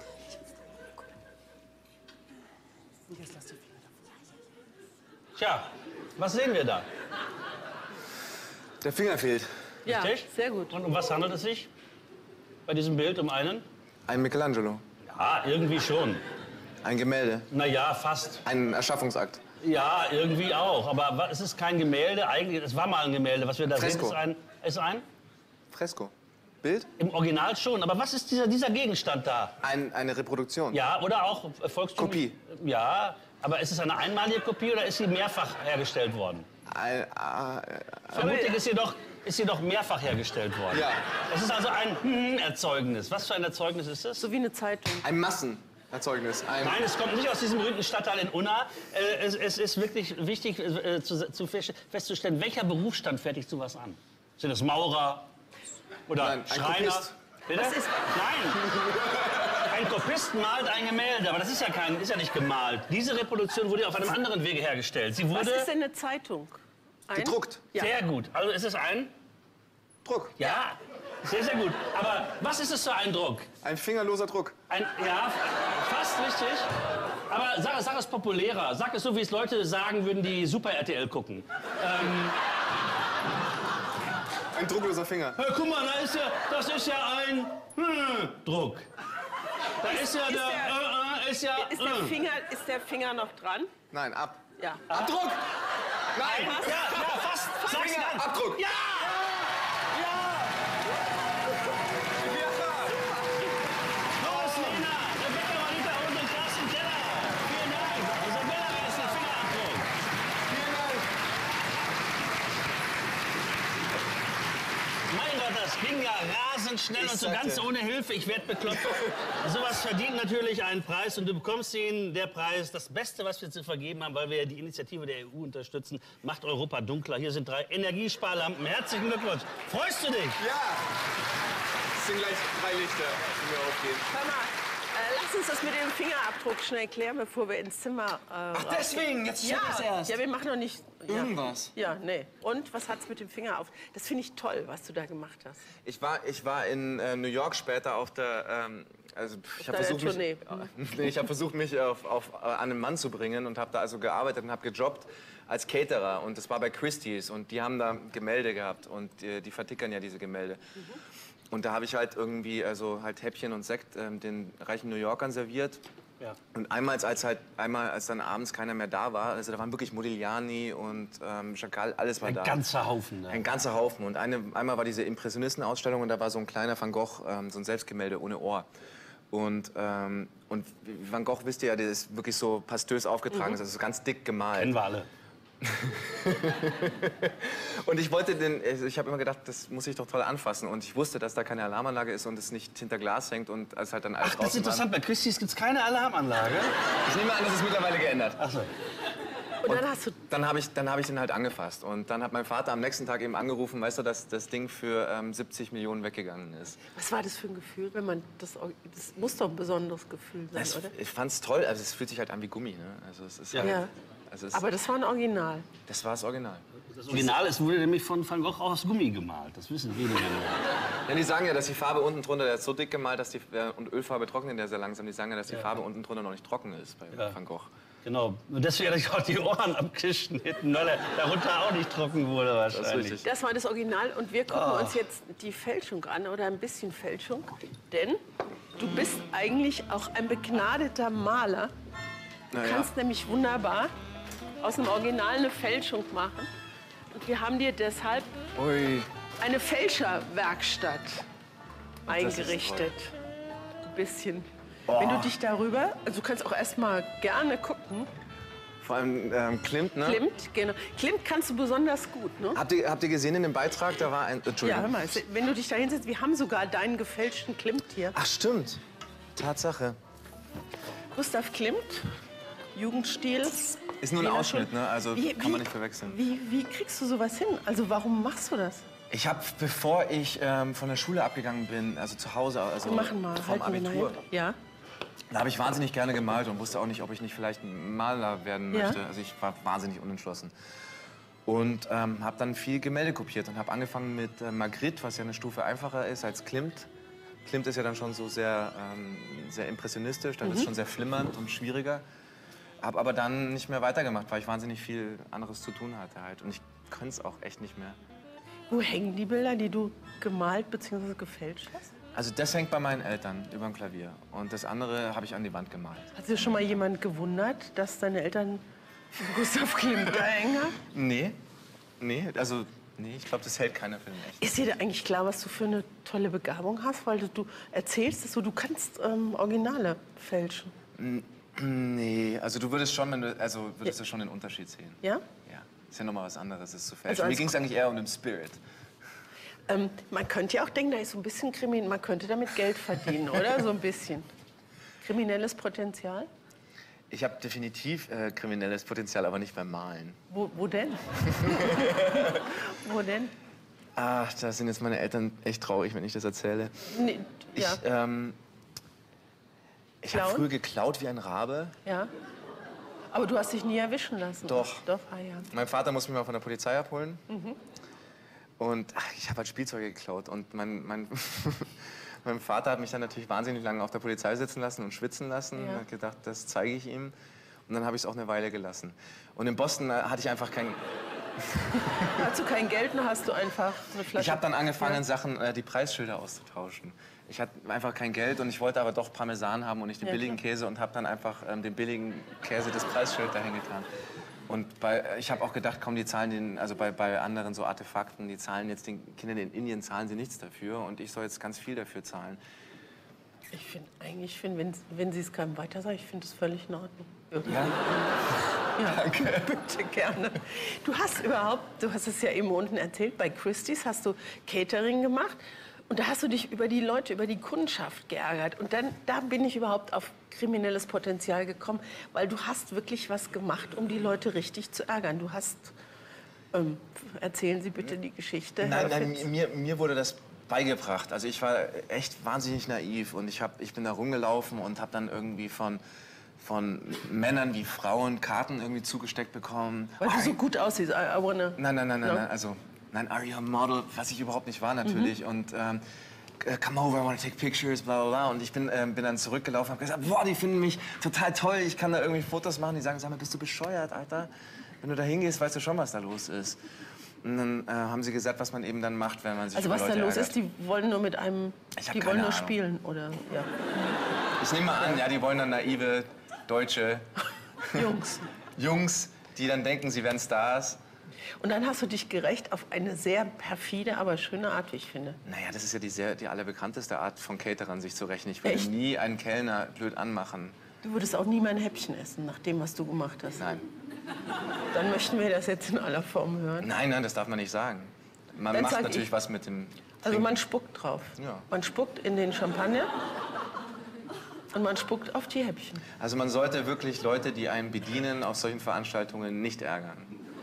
Tja, was sehen wir da? Der Finger fehlt. Ja, Richtig? sehr gut. Und um was handelt es sich bei diesem Bild? Um einen? Ein Michelangelo. Ja, irgendwie schon. Ein Gemälde. Na ja, fast. Ein Erschaffungsakt. Ja, irgendwie auch. Aber wa- es ist kein Gemälde. Eigentlich, es war mal ein Gemälde. Was wir da Fresko. sehen, ist ein, ist ein. Fresko. Bild? Im Original schon. Aber was ist dieser, dieser Gegenstand da? Ein, eine Reproduktion. Ja, oder auch äh, volkstümlich? Kopie. Ja, aber ist es eine einmalige Kopie oder ist sie mehrfach hergestellt worden? Ein, äh, Vermutlich ist sie doch, ist sie doch mehrfach hergestellt worden. Ja. Es ist also ein hm Erzeugnis. Was für ein Erzeugnis ist es? So wie eine Zeitung. ein Massenerzeugnis. Ein, Nein, es kommt nicht aus diesem berühmten Stadtteil in Unna. Äh, es, es ist wirklich wichtig äh, zu, zu fest- festzustellen, welcher Berufsstand fertigt sowas an? Sind es Maurer oder Nein, ein Schreiner? Kopist. Bitte? Was ist- Nein. Ein Kopist malt ein Gemälde, aber das ist ja, kein, ist ja nicht gemalt. Diese Reproduktion wurde auf einem anderen Wege hergestellt. Sie Was wurde ist denn eine Zeitung? Ein? Gedruckt. Ja. sehr gut. Also ist es ein? Druck. Ja, sehr, sehr gut. Aber was ist es für ein Druck? Ein fingerloser Druck. Ein, ja, fast richtig. Aber sag, sag es populärer. Sag es so, wie es Leute sagen würden, die Super R T L gucken. Ähm, Ein druckloser Finger. hey, guck mal, da ist ja, das ist ja ein hm, Druck. Da ist, ja ist der, der- äh, äh, ist ja, Ist der, äh. Finger, ist der Finger noch dran? Nein, ab. Ja. Abdruck! Nein! Ja, ja, fast. Sag's Finger, dann. Abdruck! Ja! Los, Lena! Rebecca, Marita und den Carsten Keller. Vielen Dank. Isabella, wer ist der Fingerabdruck? Mein Gott, das ging ja rasend schnell Ich und so sagte- ganz ohne Hilfe. Ich werde bekloppt. Sowas verdient natürlich einen Preis und du bekommst ihn, der Preis, das Beste, was wir zu vergeben haben, weil wir ja die Initiative der E U unterstützen, macht Europa dunkler. Hier sind drei Energiesparlampen. Herzlichen Glückwunsch. Freust du dich? Ja! Es sind gleich drei Lichter, die mir aufgehen. Hör mal, äh, lass uns das mit dem Fingerabdruck schnell klären, bevor wir ins Zimmer äh, Ach, deswegen, jetzt check ich's ja, erst. ja, wir machen noch nicht... Ja. Irgendwas. Ja, nee. Und, was hat's mit dem Finger auf? Das finde ich toll, was du da gemacht hast. Ich war, ich war in äh, New York später auf der... Ähm, also ich habe deiner versucht, mich, nee, ich hab versucht, mich auf, auf, äh, an einen Mann zu bringen und habe da also gearbeitet und habe gejobbt als Caterer. Und das war bei Christie's und die haben da Gemälde gehabt und die, die vertickern ja diese Gemälde. und da habe ich halt irgendwie, also halt Häppchen und Sekt ähm, den reichen New Yorkern serviert. Ja. Und einmal, als halt, einmal, als dann abends keiner mehr da war, also da waren wirklich Modigliani und ähm, Chagall, alles war Ein da. ganzer Haufen. Ne? Ein ganzer Haufen. Und eine, einmal war diese Impressionistenausstellung und da war so ein kleiner Van Gogh, ähm, so ein Selbstgemälde ohne Ohr. Und, ähm, und Van Gogh, wisst ihr ja, der ist wirklich so pastös aufgetragen, mhm. also ganz dick gemalt. Kennen wir alle. Und ich wollte den, also ich habe immer gedacht, das muss ich doch toll anfassen. Und ich wusste, dass da keine Alarmanlage ist und es nicht hinter Glas hängt und als halt dann alles Ach, das ist interessant. Bei Christie's gibt es keine Alarmanlage. Ich nehme an, das ist mittlerweile geändert. Ach so. Und dann hast du... Dann habe ich, dann hab ich den halt angefasst. Und dann hat mein Vater am nächsten Tag eben angerufen, weißt du, dass das Ding für ähm, siebzig Millionen weggegangen ist. Was war das für ein Gefühl, wenn man das... Das muss doch ein besonderes Gefühl sein, Es, oder? ich fand's toll. Also es fühlt sich halt an wie Gummi, ne? Also es ist Ja. halt, ja. also es, Aber das war ein Original. das war das Original. Das Original ist, wurde nämlich von Van Gogh aus Gummi gemalt. Das wissen wenige nur. Ja, die sagen ja, dass die Farbe unten drunter, der ist so dick gemalt, dass die, äh, und Ölfarbe trocknet der sehr langsam. Die sagen ja, dass die Ja. Farbe unten drunter noch nicht trocken ist bei Ja. Van Gogh. Genau. Und deswegen hatte ich auch die Ohren abgeschnitten, weil er darunter auch nicht trocken wurde wahrscheinlich. Das ist richtig. Das war das Original und wir gucken Ah. uns jetzt die Fälschung an oder ein bisschen Fälschung. Denn du bist eigentlich auch ein begnadeter Maler. Du Na ja. kannst nämlich wunderbar aus dem Original eine Fälschung machen. Und wir haben dir deshalb Ui. eine Fälscherwerkstatt ist eingerichtet. Ein bisschen. Wenn du dich darüber, also du kannst auch erst mal gerne gucken. Vor allem ähm, Klimt, ne? Klimt, genau. Klimt kannst du besonders gut, ne? Habt ihr, habt ihr gesehen in dem Beitrag, da war ein... Ja, Entschuldigung. hör mal, wenn du dich da hinsetzt, wir haben sogar deinen gefälschten Klimt hier. Ach, stimmt. Tatsache. Gustav Klimt, Jugendstil. Ist nur ein Wiener Ausschnitt, Schule. ne? Also Wie- kann wie- man nicht verwechseln. Wie, wie kriegst du sowas hin? Also warum machst du das? Ich habe, bevor ich ähm, von der Schule abgegangen bin, also zu Hause, also Wir machen mal, vom halten wir Abitur, nachher. Ja. da habe ich wahnsinnig gerne gemalt und wusste auch nicht, ob ich nicht vielleicht Maler werden Ja. möchte. Also ich war wahnsinnig unentschlossen. Und ähm, habe dann viel Gemälde kopiert und habe angefangen mit äh, Magritte, was ja eine Stufe einfacher ist als Klimt. Klimt ist ja dann schon so sehr, ähm, sehr impressionistisch, dann Mhm. ist es schon sehr flimmernd und schwieriger. Habe aber dann nicht mehr weitergemacht, weil ich wahnsinnig viel anderes zu tun hatte halt. Und ich könnte es auch echt nicht mehr. Wo hängen die Bilder, die du gemalt bzw. gefälscht hast? Also das hängt bei meinen Eltern über dem Klavier. Und das andere habe ich an die Wand gemalt. Hat sich schon mal jemand gewundert, dass deine Eltern Gustav Klimt da hängen haben? Nee, nee, also nee, ich glaube, das hält keiner für den echt. Ist dir da eigentlich klar, was du für eine tolle Begabung hast? Weil du, du erzählst es so, du kannst ähm, Originale fälschen. Nee, also du würdest schon, wenn du, also würdest du schon den Unterschied sehen. Ja? Ja, ist ja nochmal was anderes, ist zu fälschen. Also Mir als- ging es eigentlich eher um den Spirit. Ähm, man könnte ja auch denken, da ist so ein bisschen kriminell, man könnte damit Geld verdienen, oder? So ein bisschen. Kriminelles Potenzial? Ich habe definitiv äh, kriminelles Potenzial, aber nicht beim Malen. Wo, wo denn? Wo denn? Ach, da sind jetzt meine Eltern echt traurig, wenn ich das erzähle. Nee, ja, Ich, ähm, ich habe Klauen? früher geklaut wie ein Rabe. ja. Aber du hast dich nie erwischen lassen. Doch. Doch, ah ja. Mein Vater muss mich mal von der Polizei abholen. Mhm. Und ach, ich habe halt Spielzeuge geklaut. Und mein, mein, mein Vater hat mich dann natürlich wahnsinnig lange auf der Polizei sitzen lassen und schwitzen lassen. Ja. Und hat gedacht, das zeige ich ihm. Und dann habe ich es auch eine Weile gelassen. Und in Boston äh, hatte ich einfach kein... Hast du kein Geld, dann hast du einfach eine Flasche. Ich habe dann angefangen, Ja. Sachen, äh, die Preisschilder auszutauschen. Ich hatte einfach kein Geld und ich wollte aber doch Parmesan haben und nicht den Ja, billigen klar. Käse und habe dann einfach ähm, den billigen Käse des Preisschild dahin getan. Und bei, ich habe auch gedacht, komm, die zahlen den, also bei, bei anderen so Artefakten, die zahlen jetzt den Kindern in Indien zahlen sie nichts dafür und ich soll jetzt ganz viel dafür zahlen. Ich finde eigentlich, find, wenn, wenn sie es keinem weiter sagen, ich finde es völlig in Ordnung. Ja? Ja, danke. Bitte gerne. Du hast überhaupt, du hast es ja eben unten erzählt, bei Christie's hast du Catering gemacht und da hast du dich über die Leute, über die Kundschaft geärgert. Und dann, da bin ich überhaupt auf kriminelles Potenzial gekommen, weil du hast wirklich was gemacht, um die Leute richtig zu ärgern. Du hast, ähm, erzählen Sie bitte die Geschichte, Herr Nein, nein, Fitz. mir, mir wurde das beigebracht. Also ich war echt wahnsinnig naiv und ich, hab, ich bin da rumgelaufen und habe dann irgendwie von, von Männern wie Frauen Karten irgendwie zugesteckt bekommen. Weil du so gut aussiehst, I, I wanna... Nein, nein, nein, nein, No? nein, also nein, are you a model, was ich überhaupt nicht war natürlich. Mhm. Und ähm, äh, come over, I wanna take pictures, bla bla bla. Und ich bin, ähm, bin dann zurückgelaufen und habe gesagt, boah, die finden mich total toll, ich kann da irgendwie Fotos machen. Die sagen, sag mal, bist du bescheuert, Alter? Wenn du da hingehst, weißt du schon, was da los ist. Und dann äh, haben sie gesagt, was man eben dann macht, wenn man sich Also über was da Leute los ärgert. ist, die wollen nur mit einem, Ich hab die keine wollen nur Ahnung. spielen, oder? Ja. Ich nehme mal an, ja, die wollen dann naive deutsche Jungs. Jungs, die dann denken, sie wären Stars. Und dann hast du dich gerecht auf eine sehr perfide, aber schöne Art, wie ich finde. Naja, das ist ja die, sehr, die allerbekannteste Art von Caterern, sich zu rächen. Ich würde Echt? nie einen Kellner blöd anmachen. Du würdest auch nie mein Häppchen essen, nach dem, was du gemacht hast. Nein. Dann möchten wir das jetzt in aller Form hören. Nein, nein, das darf man nicht sagen. Man Dann macht sag natürlich ich. was mit dem Also Trinken. man spuckt drauf. Ja. Man spuckt in den Champagner und man spuckt auf die Häppchen. Also man sollte wirklich Leute, die einen bedienen, auf solchen Veranstaltungen nicht ärgern.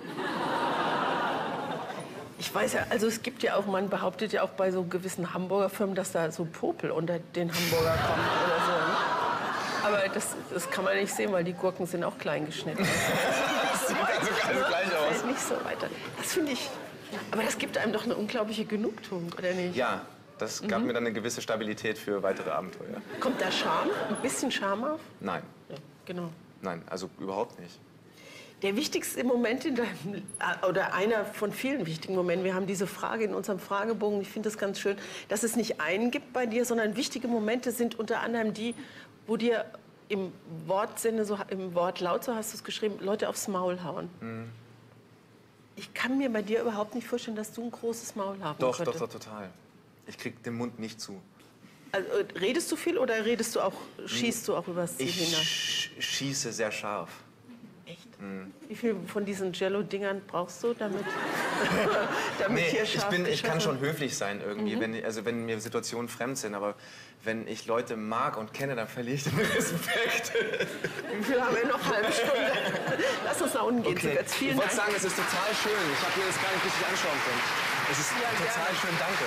Ich weiß ja, also es gibt ja auch, man behauptet ja auch bei so gewissen Hamburger Firmen, dass da so Popel unter den Hamburger kommt oder so. Ne? Aber das, das kann man nicht sehen, weil die Gurken sind auch klein geschnitten. Das sieht also ganz gleich aus. Fällt nicht so weiter. Das finde ich, aber das gibt einem doch eine unglaubliche Genugtuung, oder nicht? Ja, das gab Mhm. mir dann eine gewisse Stabilität für weitere Abenteuer. Kommt da Charme? Ein bisschen Charme auf? Nein, Ja, genau. nein, also überhaupt nicht. Der wichtigste Moment in deinem, oder einer von vielen wichtigen Momenten, wir haben diese Frage in unserem Fragebogen, ich finde das ganz schön, dass es nicht einen gibt bei dir, sondern wichtige Momente sind unter anderem die, wo dir im Wortsinne, so, im Wortlaut, so hast du es geschrieben, Leute aufs Maul hauen. Mhm. Ich kann mir bei dir überhaupt nicht vorstellen, dass du ein großes Maul haben Doch, könntest. doch, doch, total. Ich krieg den Mund nicht zu. Also, äh, redest du viel oder redest du auch, schießt du auch übers Ziel Ich hinaus? sch schieße sehr scharf. Echt? Mhm. Wie viel von diesen Jello-Dingern brauchst du, damit, damit Nee, hier ich, scharf bin, ich kann geschossen schon höflich sein irgendwie, Mhm. wenn, also wenn mir Situationen fremd sind, aber wenn ich Leute mag und kenne, dann verliere ich den Respekt. Wie viel haben wir noch? Eine halbe Stunde. Lass uns nach unten gehen. Okay. Jetzt vielen Ich wollte Dank. sagen, es ist total schön. Ich habe mir das gar nicht richtig anschauen können. Es ist Ja, total gerne. schön, danke.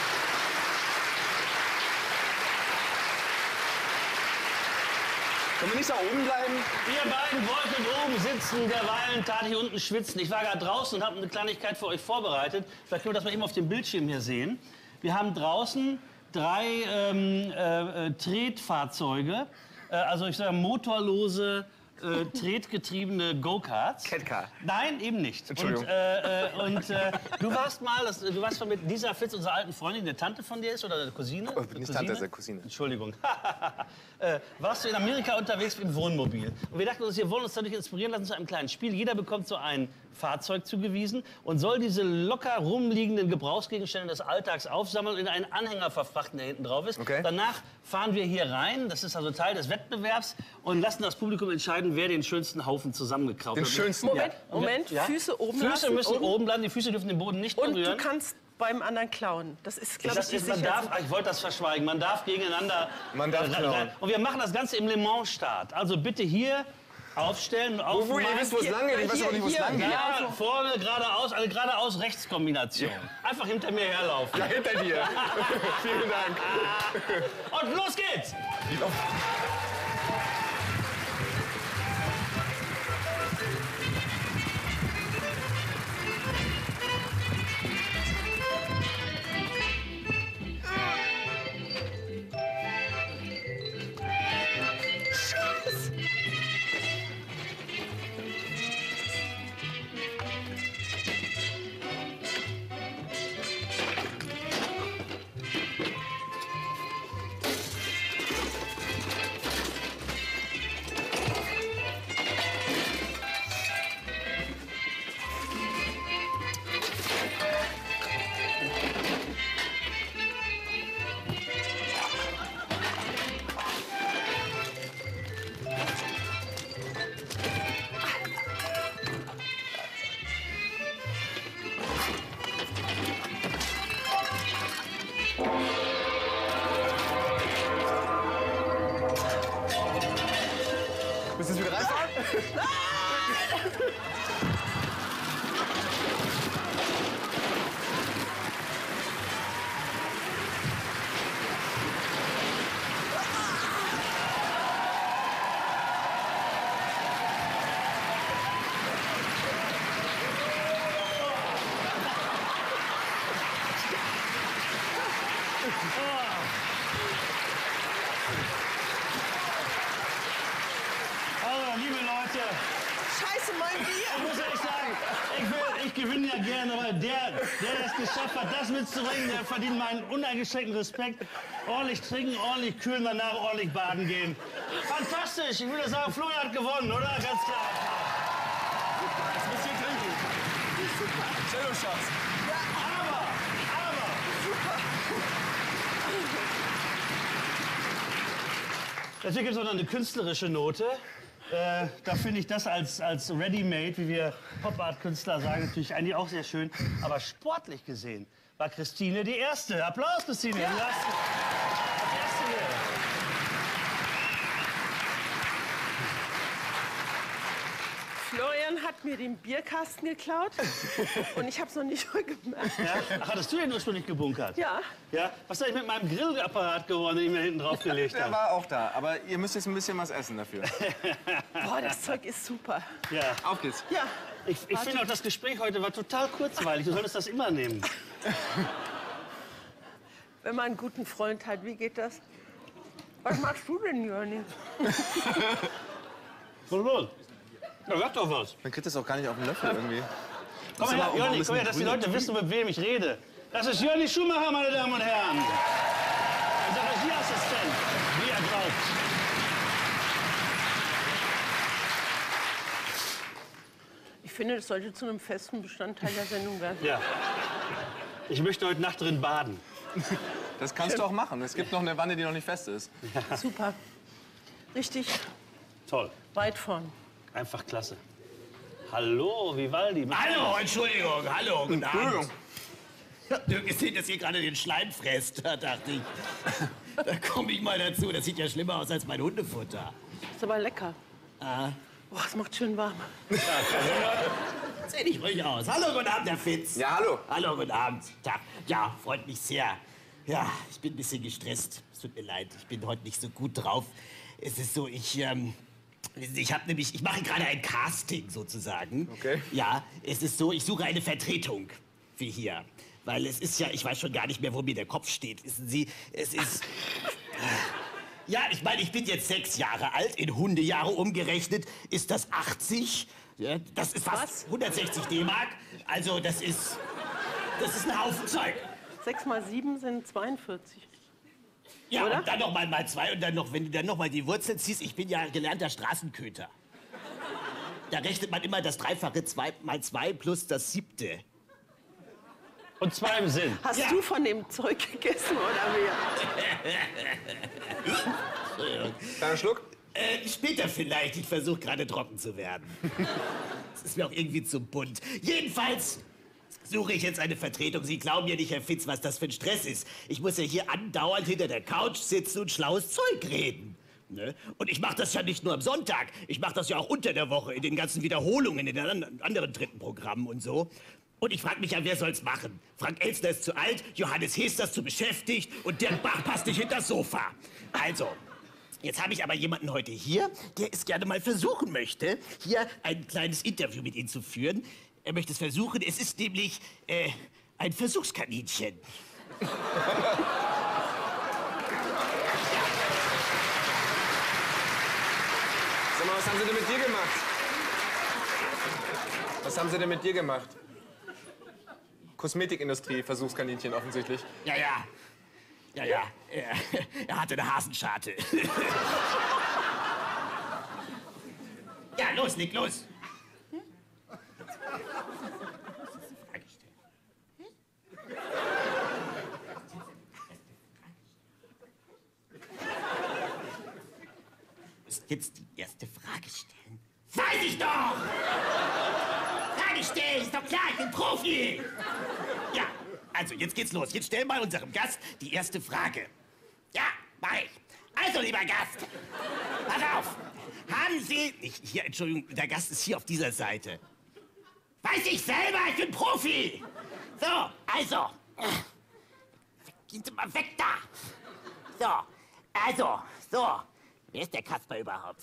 Können wir nicht da oben bleiben? Ihr beiden wolltet oben sitzen, derweilen tat ich unten schwitzen. Ich war gerade draußen und habe eine Kleinigkeit für euch vorbereitet. Vielleicht können wir das mal eben auf dem Bildschirm hier sehen. Wir haben draußen drei ähm, äh, äh, Tretfahrzeuge, äh, also ich sage motorlose, äh, tretgetriebene Go-Karts. Catcar. Nein, eben nicht. Entschuldigung. Und, äh, äh, und äh, du warst mal, das, du warst mal mit Lisa Fitz, unserer alten Freundin, eine Tante von dir ist oder eine Cousine? Oh, nicht Tante, das ist eine Cousine. Entschuldigung. äh, warst du in Amerika unterwegs im Wohnmobil. Und wir dachten uns, wir wollen uns dadurch inspirieren lassen zu einem kleinen Spiel. Jeder bekommt so ein Fahrzeug zugewiesen und soll diese locker rumliegenden Gebrauchsgegenstände des Alltags aufsammeln und in einen Anhänger verfrachten, der hinten drauf ist. Okay. Danach fahren wir hier rein, das ist also Teil des Wettbewerbs, und lassen das Publikum entscheiden, wer den schönsten Haufen zusammengekraut Den hat. schönsten? Moment, Ja. Moment, Ja? Füße oben Füße lassen, müssen oben. oben bleiben, die Füße dürfen den Boden nicht Und berühren. du kannst beim anderen klauen. Das ist, glaube ich, Das die ist, man sicherste- darf, ich wollte das verschweigen, man darf gegeneinander... Man darf äh, klauen. rein- Und wir machen das Ganze im Le Mans-Start. Also bitte hier aufstellen und aufmachen. Wo, ihr wisst, wo es lang geht. Ich weiß aber nicht, wo es hier, lang geht. Ja, vorne geradeaus, eine geradeaus-Rechtskombination. Einfach hinter mir herlaufen. Ja, hinter dir. Vielen Dank. Und los geht's! Müssen wir wieder reinfahren? Also, liebe Leute, Scheiße, mein Ich Bier! muss ehrlich sagen, ich, will, ich gewinne ja gerne, aber der, der es geschafft hat, das mitzubringen, der verdient meinen uneingeschränkten Respekt. Ordentlich trinken, ordentlich kühlen, danach ordentlich baden gehen. Fantastisch, ich würde sagen, Florian hat gewonnen, oder? Ganz klar. Jetzt müsst ihr trinken. Cello Schatz. Aber, aber. Natürlich gibt es auch noch eine künstlerische Note. Äh, da finde ich das als, als Ready-Made, wie wir Pop-Art-Künstler sagen, natürlich eigentlich auch sehr schön. Aber sportlich gesehen war Christine die Erste. Applaus, Christine. Ja. Du hast als Erste hier. Florian hat mir den Bierkasten geklaut und ich habe es noch nicht mal gemerkt. Ja? Ach, hattest du den ursprünglich gebunkert? Ja. Ja? Was ist eigentlich mit meinem Grillapparat geworden, den ich mir hinten drauf gelegt Der habe? war auch da, aber ihr müsst jetzt ein bisschen was essen dafür. Boah, das Zeug ist super. Ja. Auf geht's. Ja. Ich, ich finde auch, das Gespräch heute war total kurzweilig. Du solltest das immer nehmen. Wenn man einen guten Freund hat, wie geht das? Was machst du denn, Jörni? Was los? Ja, sag doch was. Man kriegt das auch gar nicht auf den Löffel irgendwie. Komm her, Jörni, komm her, dass die Leute wissen, mit wem ich rede. Das ist Jörni Schumacher, meine Damen und Herren. Unser Regieassistent, wie er glaubt. Ich finde, das sollte zu einem festen Bestandteil der Sendung werden. Ja. Ich möchte heute Nacht drin baden. Das kannst du auch machen. Es gibt noch eine Wanne, die noch nicht fest ist. Super. Richtig Toll. weit vorn. Einfach klasse. Hallo, Vivaldi. Hallo, Entschuldigung, hallo, guten Abend. Entschuldigung. Ich hab nur gesehen, dass ihr gerade den Schleim fresst. Da dachte ich, da komme ich mal dazu. Das sieht ja schlimmer aus als mein Hundefutter. Ist aber lecker. Ah. Boah, es macht schön warm. Seh dich ruhig aus. Hallo, guten Abend, Herr Fitz. Ja, hallo. Hallo, guten Abend. Tag. Ja, freut mich sehr. Ja, ich bin ein bisschen gestresst. Es tut mir leid, ich bin heute nicht so gut drauf. Es ist so, ich, ähm, ich habe nämlich, ich mache gerade ein Casting sozusagen. Okay. Ja, es ist so, ich suche eine Vertretung für hier. Weil es ist ja, ich weiß schon gar nicht mehr, wo mir der Kopf steht. Wissen Sie, es ist... Ja, ich meine, ich bin jetzt sechs Jahre alt, in Hundejahre umgerechnet ist das achtzig. Ja, das ist fast Was? hundertsechzig D-Mark. Also das ist, das ist ein Haufen Zeug. Sechs mal sieben sind zweiundvierzig. Ja, Oder? und dann noch mal mal zwei und dann noch, wenn du dann noch mal die Wurzeln ziehst, ich bin ja gelernter Straßenköter. Da rechnet man immer das Dreifache zwei mal zwei plus das siebte. Und zwei im Sinn. Hast Ja. du von dem Zeug gegessen oder wie? Kleiner Schluck. Äh, später vielleicht. Ich versuche gerade trocken zu werden. Das ist mir auch irgendwie zu bunt. Jedenfalls suche ich jetzt eine Vertretung. Sie glauben ja nicht, Herr Fitz, was das für ein Stress ist. Ich muss ja hier andauernd hinter der Couch sitzen und schlaues Zeug reden. Ne? Und ich mache das ja nicht nur am Sonntag. Ich mache das ja auch unter der Woche, in den ganzen Wiederholungen, in den an- anderen dritten Programmen und so. Und ich frage mich ja, wer soll's machen? Frank Elstner ist zu alt, Johannes Hester ist zu beschäftigt und Dirk Bach passt nicht hinter das Sofa. Also, jetzt habe ich aber jemanden heute hier, der es gerne mal versuchen möchte, hier ein kleines Interview mit Ihnen zu führen. Er möchte es versuchen. Es ist nämlich äh, ein Versuchskaninchen. Sag mal, was haben sie denn mit dir gemacht? Was haben sie denn mit dir gemacht? Kosmetikindustrie, Versuchskaninchen offensichtlich. Ja, ja. Ja, ja. Er, er hatte eine Hasenscharte. Ja, los, Nick, los. Du musst jetzt die erste Frage stellen. Weiß ich doch! Frage stellen, ist doch klar, ich bin Profi! Ja, also jetzt geht's los. Jetzt stell mal unserem Gast die erste Frage. Ja, mach ich. Also, lieber Gast, pass auf. Haben Sie... Ich, hier, Entschuldigung, der Gast ist hier auf dieser Seite. Weiß ich selber, ich bin Profi! So, also... Gehen Sie mal weg da! So, also, so. Wer ist der Kasper überhaupt?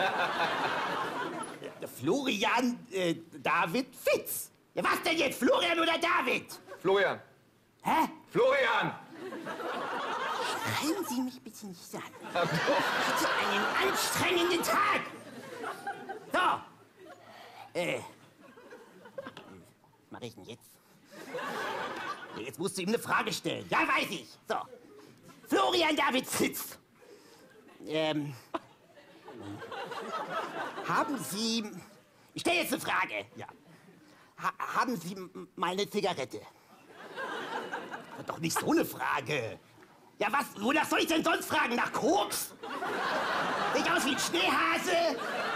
Florian äh, David Fitz. Ja, was denn jetzt? Florian oder David? Florian. Hä? Florian! Schreien Sie mich bitte nicht an. Ich hatte einen anstrengenden Tag. So. äh. Was mache ich denn jetzt? Ja, jetzt musst du ihm eine Frage stellen. Ja, weiß ich. So. Florian David Fitz. Ähm. Haben Sie. Ich stelle jetzt eine Frage. Ja. Ha haben Sie mal eine Zigarette? Doch nicht so eine Frage. Ja, was? Wonach soll ich denn sonst fragen? Nach Koks? Sieht aus wie ein Schneehase?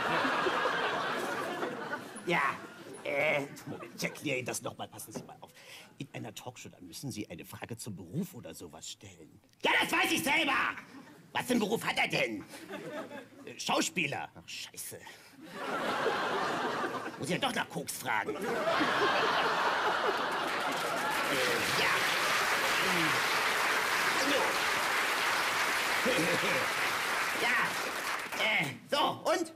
Ja, äh, Moment, ich erkläre Ihnen das nochmal. Passen Sie mal auf. In einer Talkshow, da müssen Sie eine Frage zum Beruf oder sowas stellen. Ja, das weiß ich selber! Was für einen Beruf hat er denn? Äh, Schauspieler. Ach, scheiße. Muss ich ja doch nach Koks fragen. äh, ja. Hm. Ja, äh, so, und?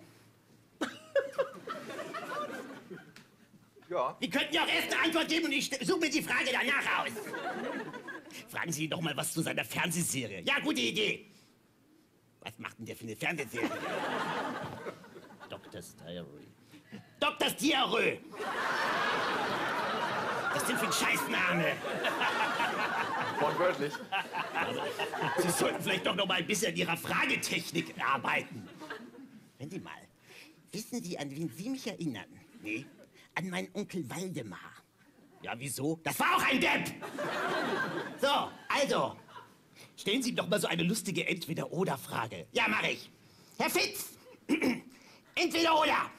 Ja. Sie könnten ja auch erst eine Antwort geben und ich suche mir die Frage danach aus. Fragen Sie ihn doch mal was zu seiner Fernsehserie. Ja, gute Idee. Was macht denn der für eine Fernsehserie? Doctor's Diary. Doctor's Diary. Was denn für ein Scheißname? Wortwörtlich. Sie sollten vielleicht doch noch mal ein bisschen an Ihrer Fragetechnik arbeiten. Wenn Sie mal, wissen Sie, an wen Sie mich erinnern? Nee, an meinen Onkel Waldemar. Ja, wieso? Das war auch ein Depp! So, also, stellen Sie ihm doch mal so eine lustige Entweder-Oder-Frage. Ja, mach ich. Herr Fitz, Entweder-Oder.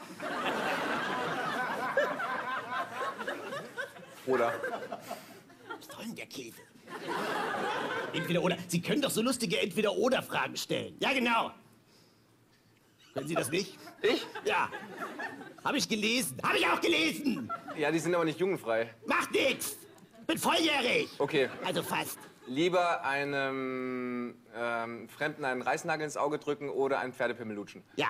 Oder? Was soll denn der Käse? Entweder oder. Sie können doch so lustige Entweder-oder-Fragen stellen. Ja, genau. Können Sie das nicht? Ich? Ja. Habe ich gelesen. Habe ich auch gelesen. Ja, die sind aber nicht jugendfrei. Macht nix. Bin volljährig. Okay. Also fast. Lieber einem ähm, Fremden einen Reißnagel ins Auge drücken oder einen Pferdepimmel lutschen? Ja.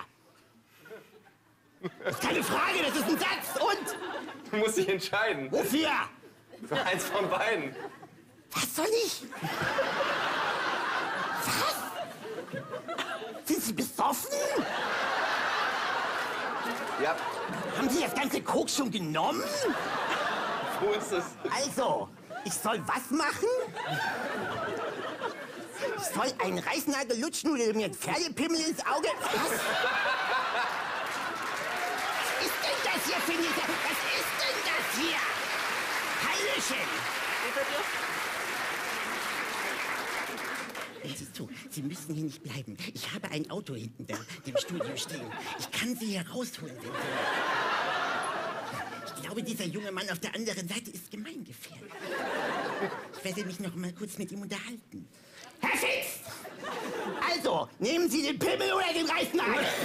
Das ist keine Frage, das ist ein Satz. Und? Du musst dich entscheiden. Wofür? Für eins von beiden. Was soll ich? Was? Sind Sie besoffen? Ja. Haben Sie das ganze Koks schon genommen? Wo ist es? Also, ich soll was machen? Ich soll einen Reißnagel lutschen oder mir einen Pferdepimmel ins Auge? Was? Was ist denn das hier für eine... Was ist denn das hier? Hallöchen! Siehst du, Sie müssen hier nicht bleiben. Ich habe ein Auto hinten da, dem Studio stehen. Ich kann Sie hier rausholen, wenn Sie... Ich glaube, dieser junge Mann auf der anderen Seite ist gemeingefährlich. Ich werde mich noch mal kurz mit ihm unterhalten. Herr Fitz! Also, nehmen Sie den Pimmel oder den Reißnagel? Das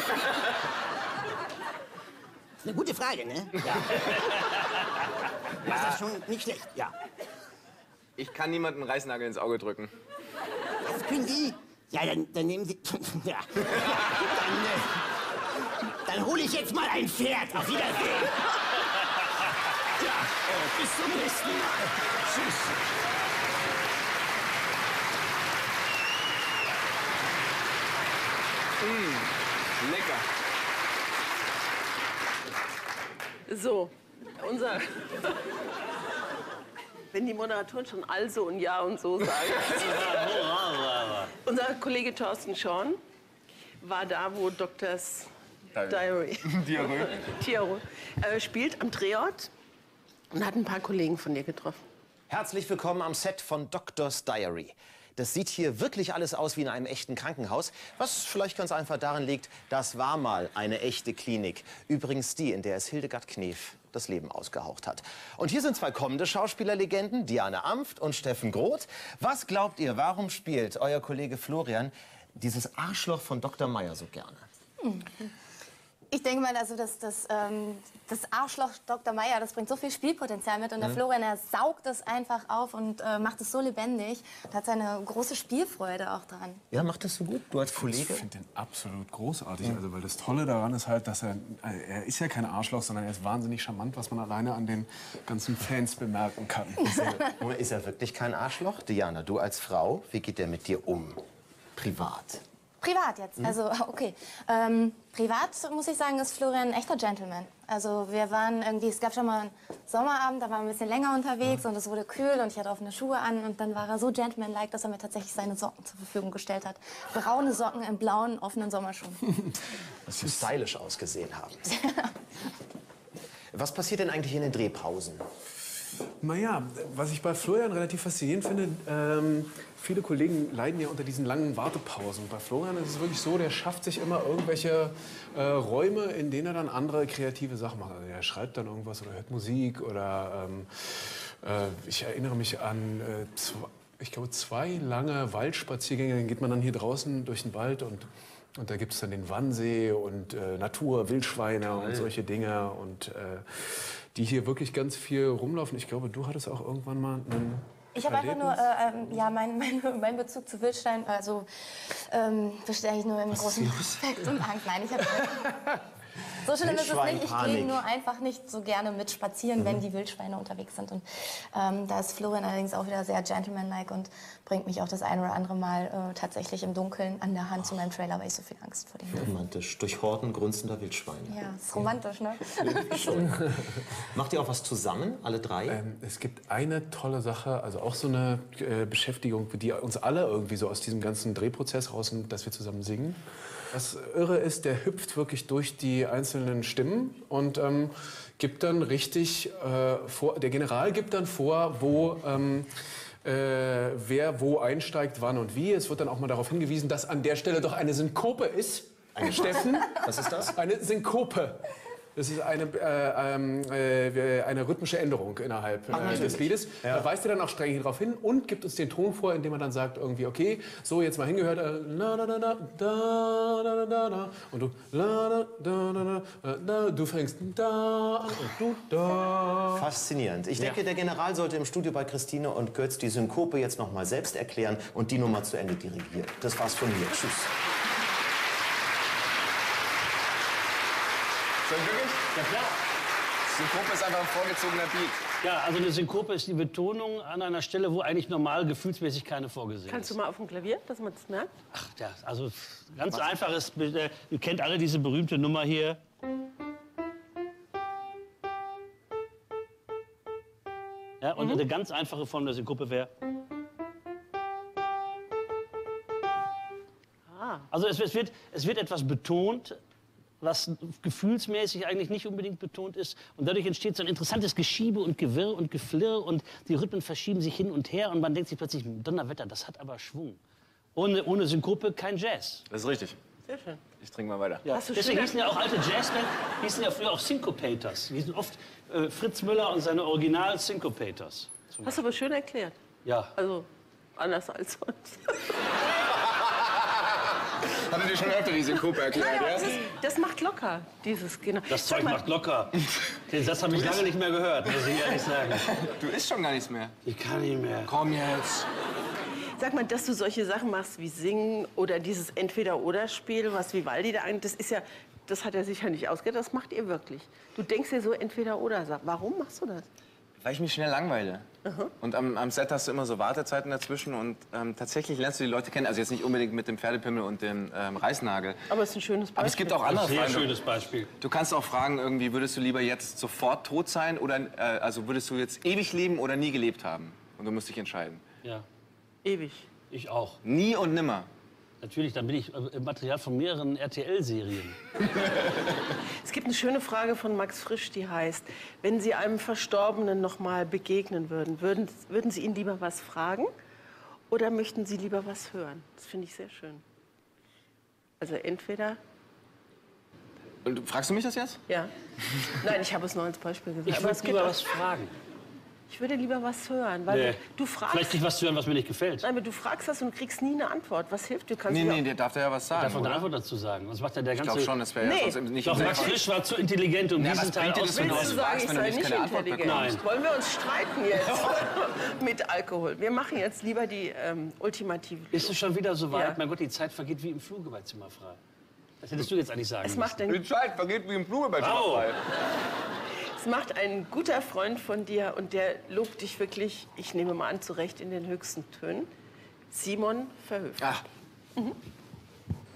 ist eine gute Frage, ne? Ja. Das ist schon nicht schlecht, ja. Ich kann niemanden einen Reißnagel ins Auge drücken. Das können Sie? Ja, dann, dann nehmen Sie... Ja. Dann, äh, dann hole ich jetzt mal ein Pferd. Auf Wiedersehen. Ja, oh, bis zum nächsten Mal. Tschüss. Mmh, lecker. So, unser... Wenn die Moderatoren schon also und ja und so sagen. Unser Kollege Thorsten Schorn war da, wo Doctor's Diary, Diary. Diary äh, spielt, am Drehort und hat ein paar Kollegen von dir getroffen. Herzlich willkommen am Set von Doctor's Diary. Das sieht hier wirklich alles aus wie in einem echten Krankenhaus, was vielleicht ganz einfach daran liegt, das war mal eine echte Klinik. Übrigens die, in der es Hildegard Knef das Leben ausgehaucht hat. Und hier sind zwei kommende Schauspielerlegenden, Diane Amft und Steffen Groth. Was glaubt ihr, warum spielt euer Kollege Florian dieses Arschloch von Doktor Meyer so gerne? Hm. Ich denke mal, also das, das, ähm, das Arschloch Doktor Meyer, das bringt so viel Spielpotenzial mit. Und der Mhm. Florian, er saugt es einfach auf und äh, macht es so lebendig. Und hat seine große Spielfreude auch dran. Ja, macht das so gut, du als Ich Kollege? finde den absolut großartig. Also, weil das Tolle daran ist halt, dass er, er ist ja kein Arschloch, sondern er ist wahnsinnig charmant, was man alleine an den ganzen Fans bemerken kann. Ist er, ist er wirklich kein Arschloch? Diana, du als Frau, wie geht er mit dir um? Privat. Privat jetzt, also okay. Ähm, privat muss ich sagen, ist Florian ein echter Gentleman. Also wir waren irgendwie, es gab schon mal einen Sommerabend, da waren wir ein bisschen länger unterwegs und es wurde kühl und ich hatte offene Schuhe an und dann war er so gentleman-like, dass er mir tatsächlich seine Socken zur Verfügung gestellt hat. Braune Socken in blauen, offenen Sommerschuhen. Was für stylisch ausgesehen haben. Was passiert denn eigentlich in den Drehpausen? Naja, was ich bei Florian relativ faszinierend finde, ähm, viele Kollegen leiden ja unter diesen langen Wartepausen. Bei Florian ist es wirklich so, der schafft sich immer irgendwelche äh, Räume, in denen er dann andere kreative Sachen macht. Also er schreibt dann irgendwas oder hört Musik oder ähm, äh, ich erinnere mich an äh, zwei, ich glaube, zwei lange Waldspaziergänge. Dann geht man dann hier draußen durch den Wald und Und da gibt es dann den Wannsee und äh, Natur, Wildschweine Toll. und solche Dinge. Und äh, die hier wirklich ganz viel rumlaufen. Ich glaube, du hattest auch irgendwann mal einen Ich habe einfach nur, äh, ähm, ja, mein, mein, mein Bezug zu Wildstein, also ähm, bestehe eigentlich nur im Was großen ist los? Respekt und Angst. Nein, ich habe so schlimm ist es nicht. Ich gehe nur einfach nicht so gerne mit spazieren, mhm. wenn die Wildschweine unterwegs sind. Und ähm, da ist Florian allerdings auch wieder sehr gentleman-like und bringt mich auch das ein oder andere Mal äh, tatsächlich im Dunkeln an der Hand oh. zu meinem Trailer, weil ich so viel Angst vor dem habe. Romantisch, durch Horden grunzender Wildschweine. Ja, ist romantisch, ne? Macht ihr auch was zusammen, alle drei? Ähm, es gibt eine tolle Sache, also auch so eine äh, Beschäftigung, die uns alle irgendwie so aus diesem ganzen Drehprozess rausnimmt, dass wir zusammen singen. Das Irre ist, der hüpft wirklich durch die einzelnen Stimmen und ähm, gibt dann richtig äh, vor, der General gibt dann vor, wo ähm, äh, wer wo einsteigt, wann und wie. Es wird dann auch mal darauf hingewiesen, dass an der Stelle doch eine Synkope ist. Eine Steffen? Was ist das? Eine Synkope. Das ist eine, äh, äh, eine rhythmische Änderung innerhalb Ach, äh, des Liedes. Ja. Da weist er dann auch streng darauf hin und gibt uns den Ton vor, indem er dann sagt irgendwie, okay, so jetzt mal hingehört, äh, la, da, da, da, da, da, da, und du, la, da, da, da, da, da, du fängst da an und du da. Faszinierend. Ich Ja. denke, der General sollte im Studio bei Christine und Götz die Synkope jetzt noch mal selbst erklären und die Nummer zu Ende dirigieren. Das war's von mir. Tschüss. Schon wirklich? Ja, klar. Synkope ist einfach ein vorgezogener Beat. Ja, also eine Synkope ist die Betonung an einer Stelle, wo eigentlich normal gefühlsmäßig keine vorgesehen Kannst du ist. mal auf dem Klavier, dass man das merkt? Ach, ja, also ganz einfach ist, äh, ihr kennt alle diese berühmte Nummer hier. Ja, und Mhm. eine ganz einfache Form der Synkope wäre. Ah. Also es, es, wird, es wird etwas betont, was gefühlsmäßig eigentlich nicht unbedingt betont ist. Und dadurch entsteht so ein interessantes Geschiebe und Gewirr und Geflirr und die Rhythmen verschieben sich hin und her und man denkt sich plötzlich, Donnerwetter, das hat aber Schwung. Ohne, ohne Synkope kein Jazz. Das ist richtig. Sehr schön. Ich trinke mal weiter. Ja. Deswegen hießen ja auch alte Jazzbands, hießen ja früher auch Syncopators. Die hießen oft äh, Fritz Müller und seine Original-Syncopators. Hast du aber schön erklärt. Ja. Also anders als sonst. Hat er dir schon öfter die Synkope erklärt, Ja, ja? das, ist, das macht locker, dieses genau. Das Sag Zeug mal, macht locker. Den Satz habe ich lange nicht mehr gehört, muss ich ehrlich sagen. Du isst schon gar nichts mehr. Ich kann nicht mehr. Komm jetzt. Sag mal, dass du solche Sachen machst wie Singen oder dieses Entweder-Oder-Spiel, was Vivaldi da eigentlich, das ist ja, das hat er sicher nicht ausgedacht, das macht ihr wirklich. Du denkst dir so Entweder-Oder. Warum machst du das? Weil ich mich schnell langweile. Aha. Und am, am Set hast du immer so Wartezeiten dazwischen und ähm, tatsächlich lernst du die Leute kennen. Also jetzt nicht unbedingt mit dem Pferdepimmel und dem ähm, Reißnagel. Aber es ist ein schönes Beispiel. Aber es gibt auch andere Sehr Fragen. schönes Beispiel. Du kannst auch fragen, irgendwie, würdest du lieber jetzt sofort tot sein oder äh, also würdest du jetzt ewig leben oder nie gelebt haben? Und du musst dich entscheiden. Ja. Ewig. Ich auch. Nie und nimmer. Natürlich, dann bin ich äh, Material von mehreren R T L-Serien. Es gibt eine schöne Frage von Max Frisch, die heißt, wenn Sie einem Verstorbenen noch mal begegnen würden, würden, würden Sie ihn lieber was fragen oder möchten Sie lieber was hören? Das finde ich sehr schön. Also entweder... Und fragst du mich das jetzt? Ja. Nein, ich habe es nur als Beispiel gesagt. Ich Aber würde es gibt lieber auch- was fragen. Ich würde lieber was hören, weil Nee. du, du fragst... Vielleicht nicht was zu hören, was mir nicht gefällt. Nein, aber du fragst das und kriegst nie eine Antwort. Was hilft? Du kannst Nee, ja- nee, der darf da ja was sagen. Darf man eine oder? Antwort dazu sagen? Was macht denn der Ich ganze... glaube schon, das wäre Nee. ja sonst nicht Doch, im Max Sinn. Frisch war zu intelligent, um Ja, diesen was Teil bringt dir das, wenn du Willst auszublenden. du sagen, fragst, ich wenn du sei nicht nicht keine Antwort intelligent? bekommst. Wollen wir uns streiten jetzt mit Alkohol? Wir machen jetzt lieber die ähm, ultimative... Ist es schon wieder so weit? Ja. Mein Gott, die Zeit vergeht wie im Fluge bei Zimmerfrei. Das hättest du jetzt eigentlich sagen Es müssen. macht, ein, Die Zeit vergeht wie im Blume bei Bravo. Zimmerfrei. es macht ein guter Freund von dir und der lobt dich wirklich, ich nehme mal an, zu Recht in den höchsten Tönen. Simon Verhöfen. Ach,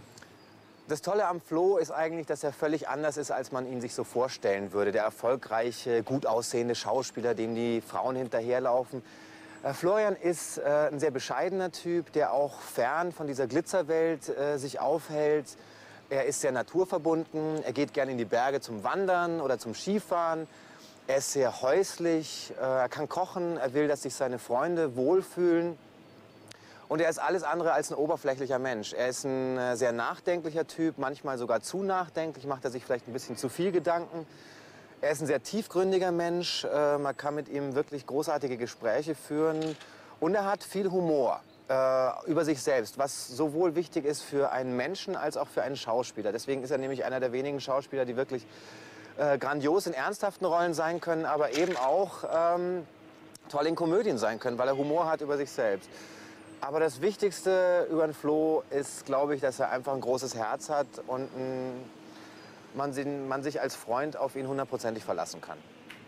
Das Tolle am Flo ist eigentlich, dass er völlig anders ist, als man ihn sich so vorstellen würde. Der erfolgreiche, gut aussehende Schauspieler, dem die Frauen hinterherlaufen. Äh, Florian ist äh, ein sehr bescheidener Typ, der auch fern von dieser Glitzerwelt äh, sich aufhält. Er ist sehr naturverbunden, er geht gerne in die Berge zum Wandern oder zum Skifahren. Er ist sehr häuslich, äh, er kann kochen, er will, dass sich seine Freunde wohlfühlen. Und er ist alles andere als ein oberflächlicher Mensch. Er ist ein äh, sehr nachdenklicher Typ, manchmal sogar zu nachdenklich, macht er sich vielleicht ein bisschen zu viel Gedanken. Er ist ein sehr tiefgründiger Mensch, äh, man kann mit ihm wirklich großartige Gespräche führen. Und er hat viel Humor äh, über sich selbst, was sowohl wichtig ist für einen Menschen als auch für einen Schauspieler. Deswegen ist er nämlich einer der wenigen Schauspieler, die wirklich äh, grandios in ernsthaften Rollen sein können, aber eben auch ähm, toll in Komödien sein können, weil er Humor hat über sich selbst. Aber das Wichtigste über den Flo ist, glaube ich, dass er einfach ein großes Herz hat und ein, man, man sich als Freund auf ihn hundertprozentig verlassen kann.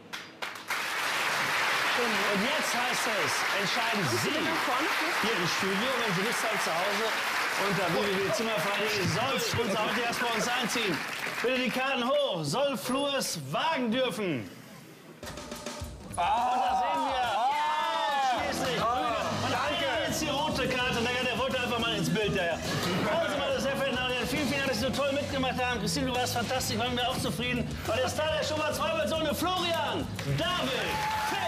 Und jetzt heißt es, entscheiden Sie hier im Studio, wenn Sie Lust haben zu Hause, unter w w w punkt zimmerfrei punkt de soll unser heute erst bei uns einziehen. Bitte die Karten hoch. Soll Flo es wagen dürfen? Ah, und da sehen wir. Schließlich. Und danke. Jetzt die rote Karte. Naja, der wollte einfach mal ins Bild. Der. Also, meine sehr verehrten Damen und Herren, vielen, vielen Dank, dass Sie so toll mitgemacht haben. Christine, du warst fantastisch. Waren wir auch zufrieden. Weil der Star der Show war zwei Personen. Florian David.